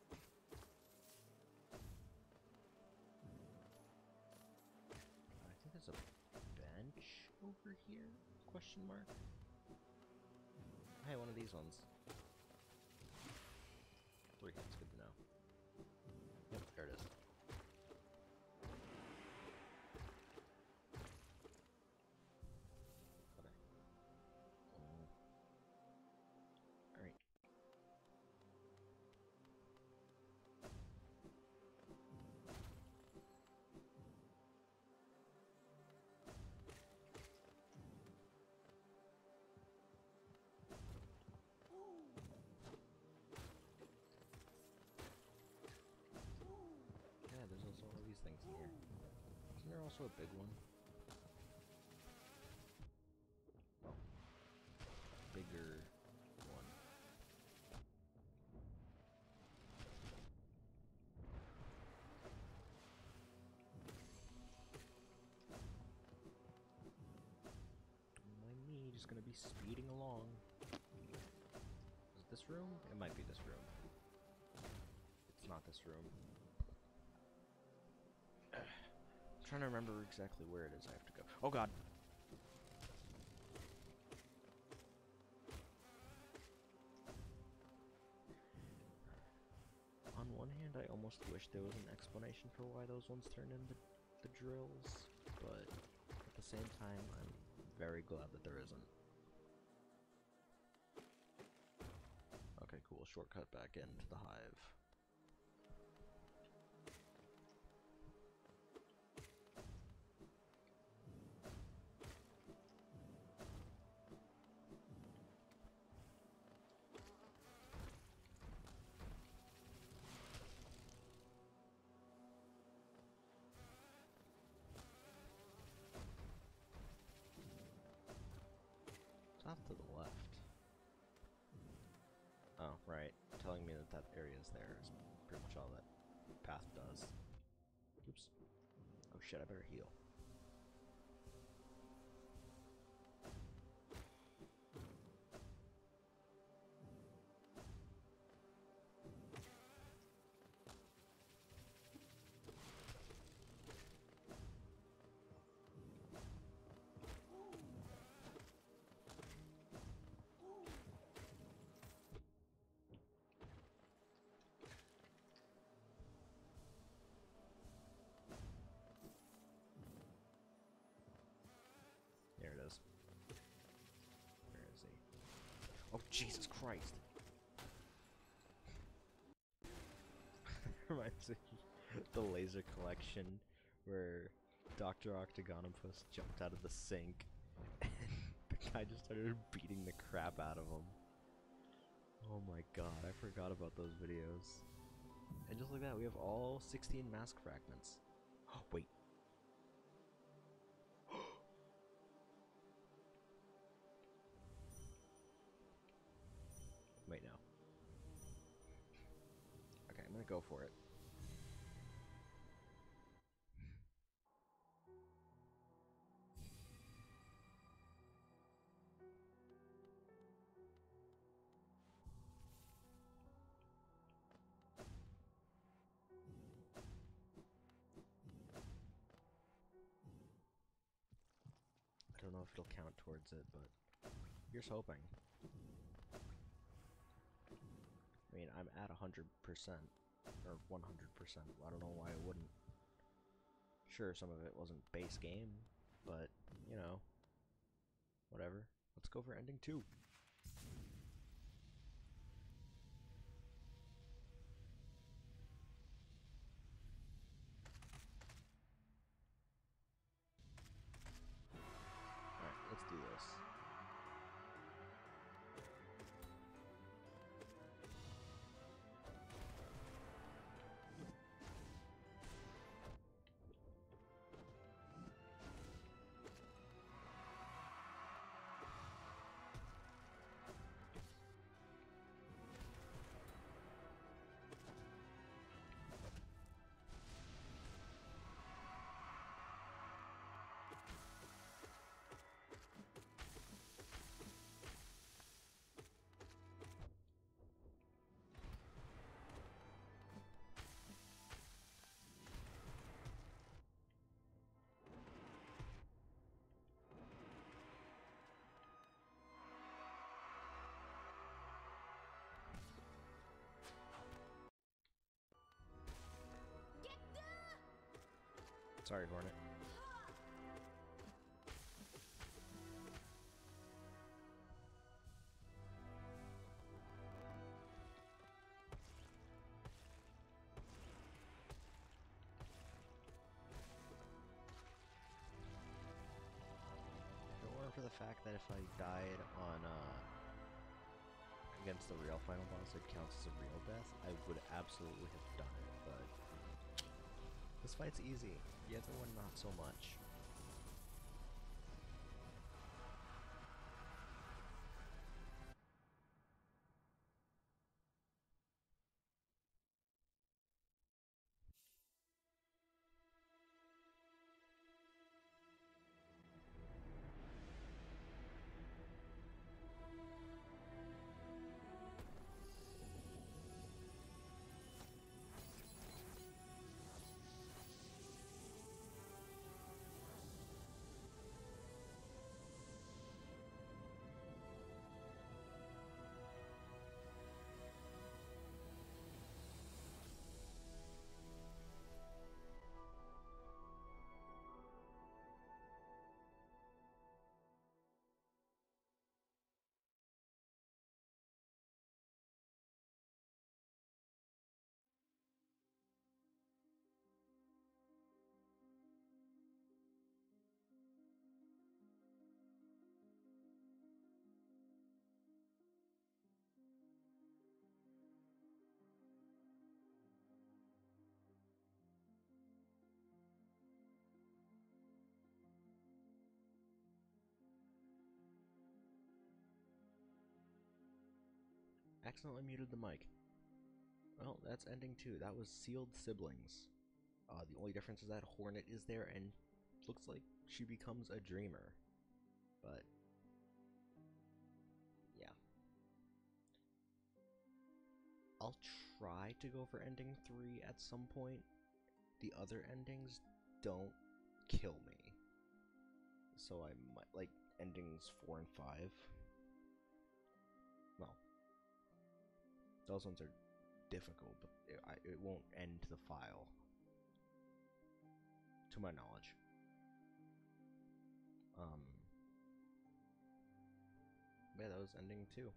I think there's a bench over here? Question mark? Hey, one of these ones. Three hits, good to know. Yep, there it is. Okay. Um, Alright. Yeah, there's also all these things in here. Isn't there also a big one? Oh. Bigger one. Don't mind me, just gonna be speeding along. Is it this room? It might be this room. It's not this room. I'm trying to remember exactly where it is I have to go. Oh god! On one hand, I almost wish there was an explanation for why those ones turn into the drills, but at the same time, I'm very glad that there isn't. Okay, cool. Shortcut back into the hive. It's off to the left. Oh, right. Telling me that that area is there is pretty much all that path does. Oops. Oh shit, I better heal. There it is. Where is he? Oh, Jesus Christ! Reminds me of the laser collection where Doctor Octagonopus jumped out of the sink and the guy just started beating the crap out of him. Oh my god, I forgot about those videos. And look at that, we have all sixteen mask fragments. Oh, wait. Wait, no. Okay, I'm gonna go for it. I don't know if it'll count towards it, but here's hoping. I mean, I'm at one hundred percent, or one hundred percent. I don't know why it wouldn't. Sure, some of it wasn't base game, but, you know, whatever. Let's go for ending two. Alright, let's do this. Sorry, Hornet. If it weren't for the fact that if I died on, uh, against the real final boss, it counts as a real death, I would absolutely have done it, but this fight's easy. The other one, not so much. Accidentally muted the mic. Well, that's ending two. That was Sealed Siblings. Uh, the only difference is that Hornet is there and looks like she becomes a dreamer. But, yeah. I'll try to go for ending three at some point. The other endings don't kill me. So I might, like, endings four and five. Well, those ones are difficult, but it, I, it won't end the file. To my knowledge. Um, yeah, that was ending two.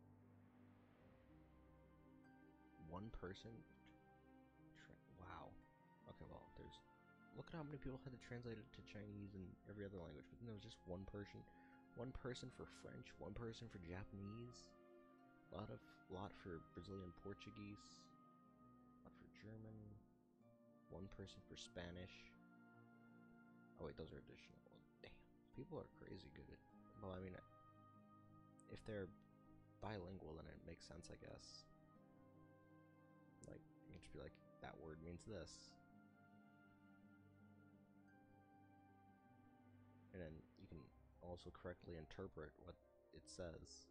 One person? Wow. Okay, well, there's... Look at how many people had to translate it to Chinese and every other language, but then there was just one person. One person for French, one person for Japanese, a lot of, lot for Brazilian Portuguese, a lot for German. One person for Spanish. Oh wait, those are additional. Damn, people are crazy good at. Well, I mean, if they're bilingual, then it makes sense, I guess. Like, you can just be like, that word means this. And then you can also correctly interpret what it says.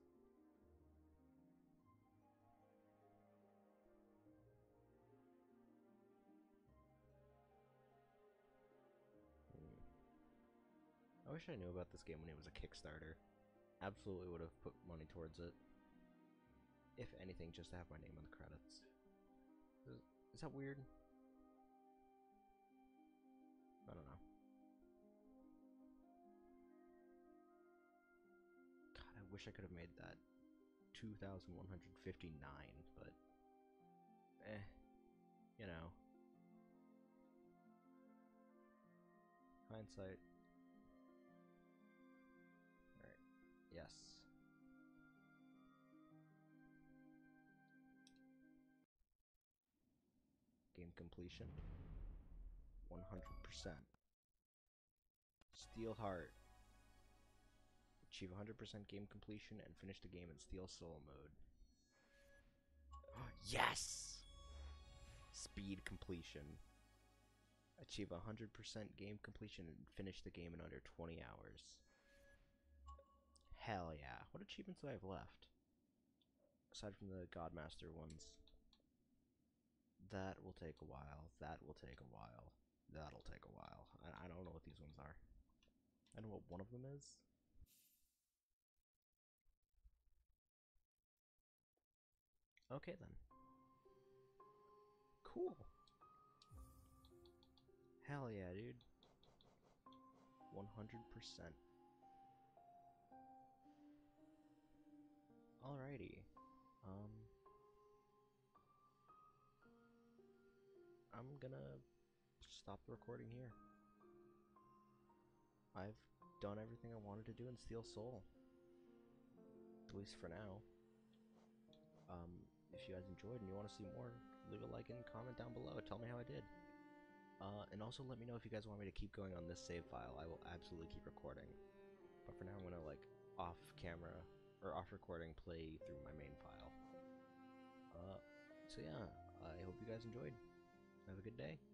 Hmm. I wish I knew about this game when it was a Kickstarter. Absolutely would have put money towards it. If anything, just to have my name on the credits. Is, is that weird? I don't know. God, I wish I could have made that two thousand one hundred fifty-nine, but eh, you know. Hindsight. Alright, yes. Game completion. one hundred percent. Steel Heart. Achieve one hundred percent game completion and finish the game in Steel Soul mode. Yes! Speed completion. Achieve one hundred percent game completion and finish the game in under twenty hours. Hell yeah. What achievements do I have left? Aside from the Godmaster ones. That will take a while. That will take a while. That'll take a while. I, I don't know what these ones are. I know what one of them is. Okay then. Cool. Hell yeah, dude. one hundred percent. Alrighty. Um... I'm gonna stop the recording here. I've done everything I wanted to do in Steel Soul. At least for now. Um, if you guys enjoyed and you want to see more, leave a like and comment down below. Tell me how I did. Uh, and also let me know if you guys want me to keep going on this save file. I will absolutely keep recording. But for now, I'm gonna, like, off camera, or off recording, play through my main file. Uh, so yeah, I hope you guys enjoyed. Have a good day.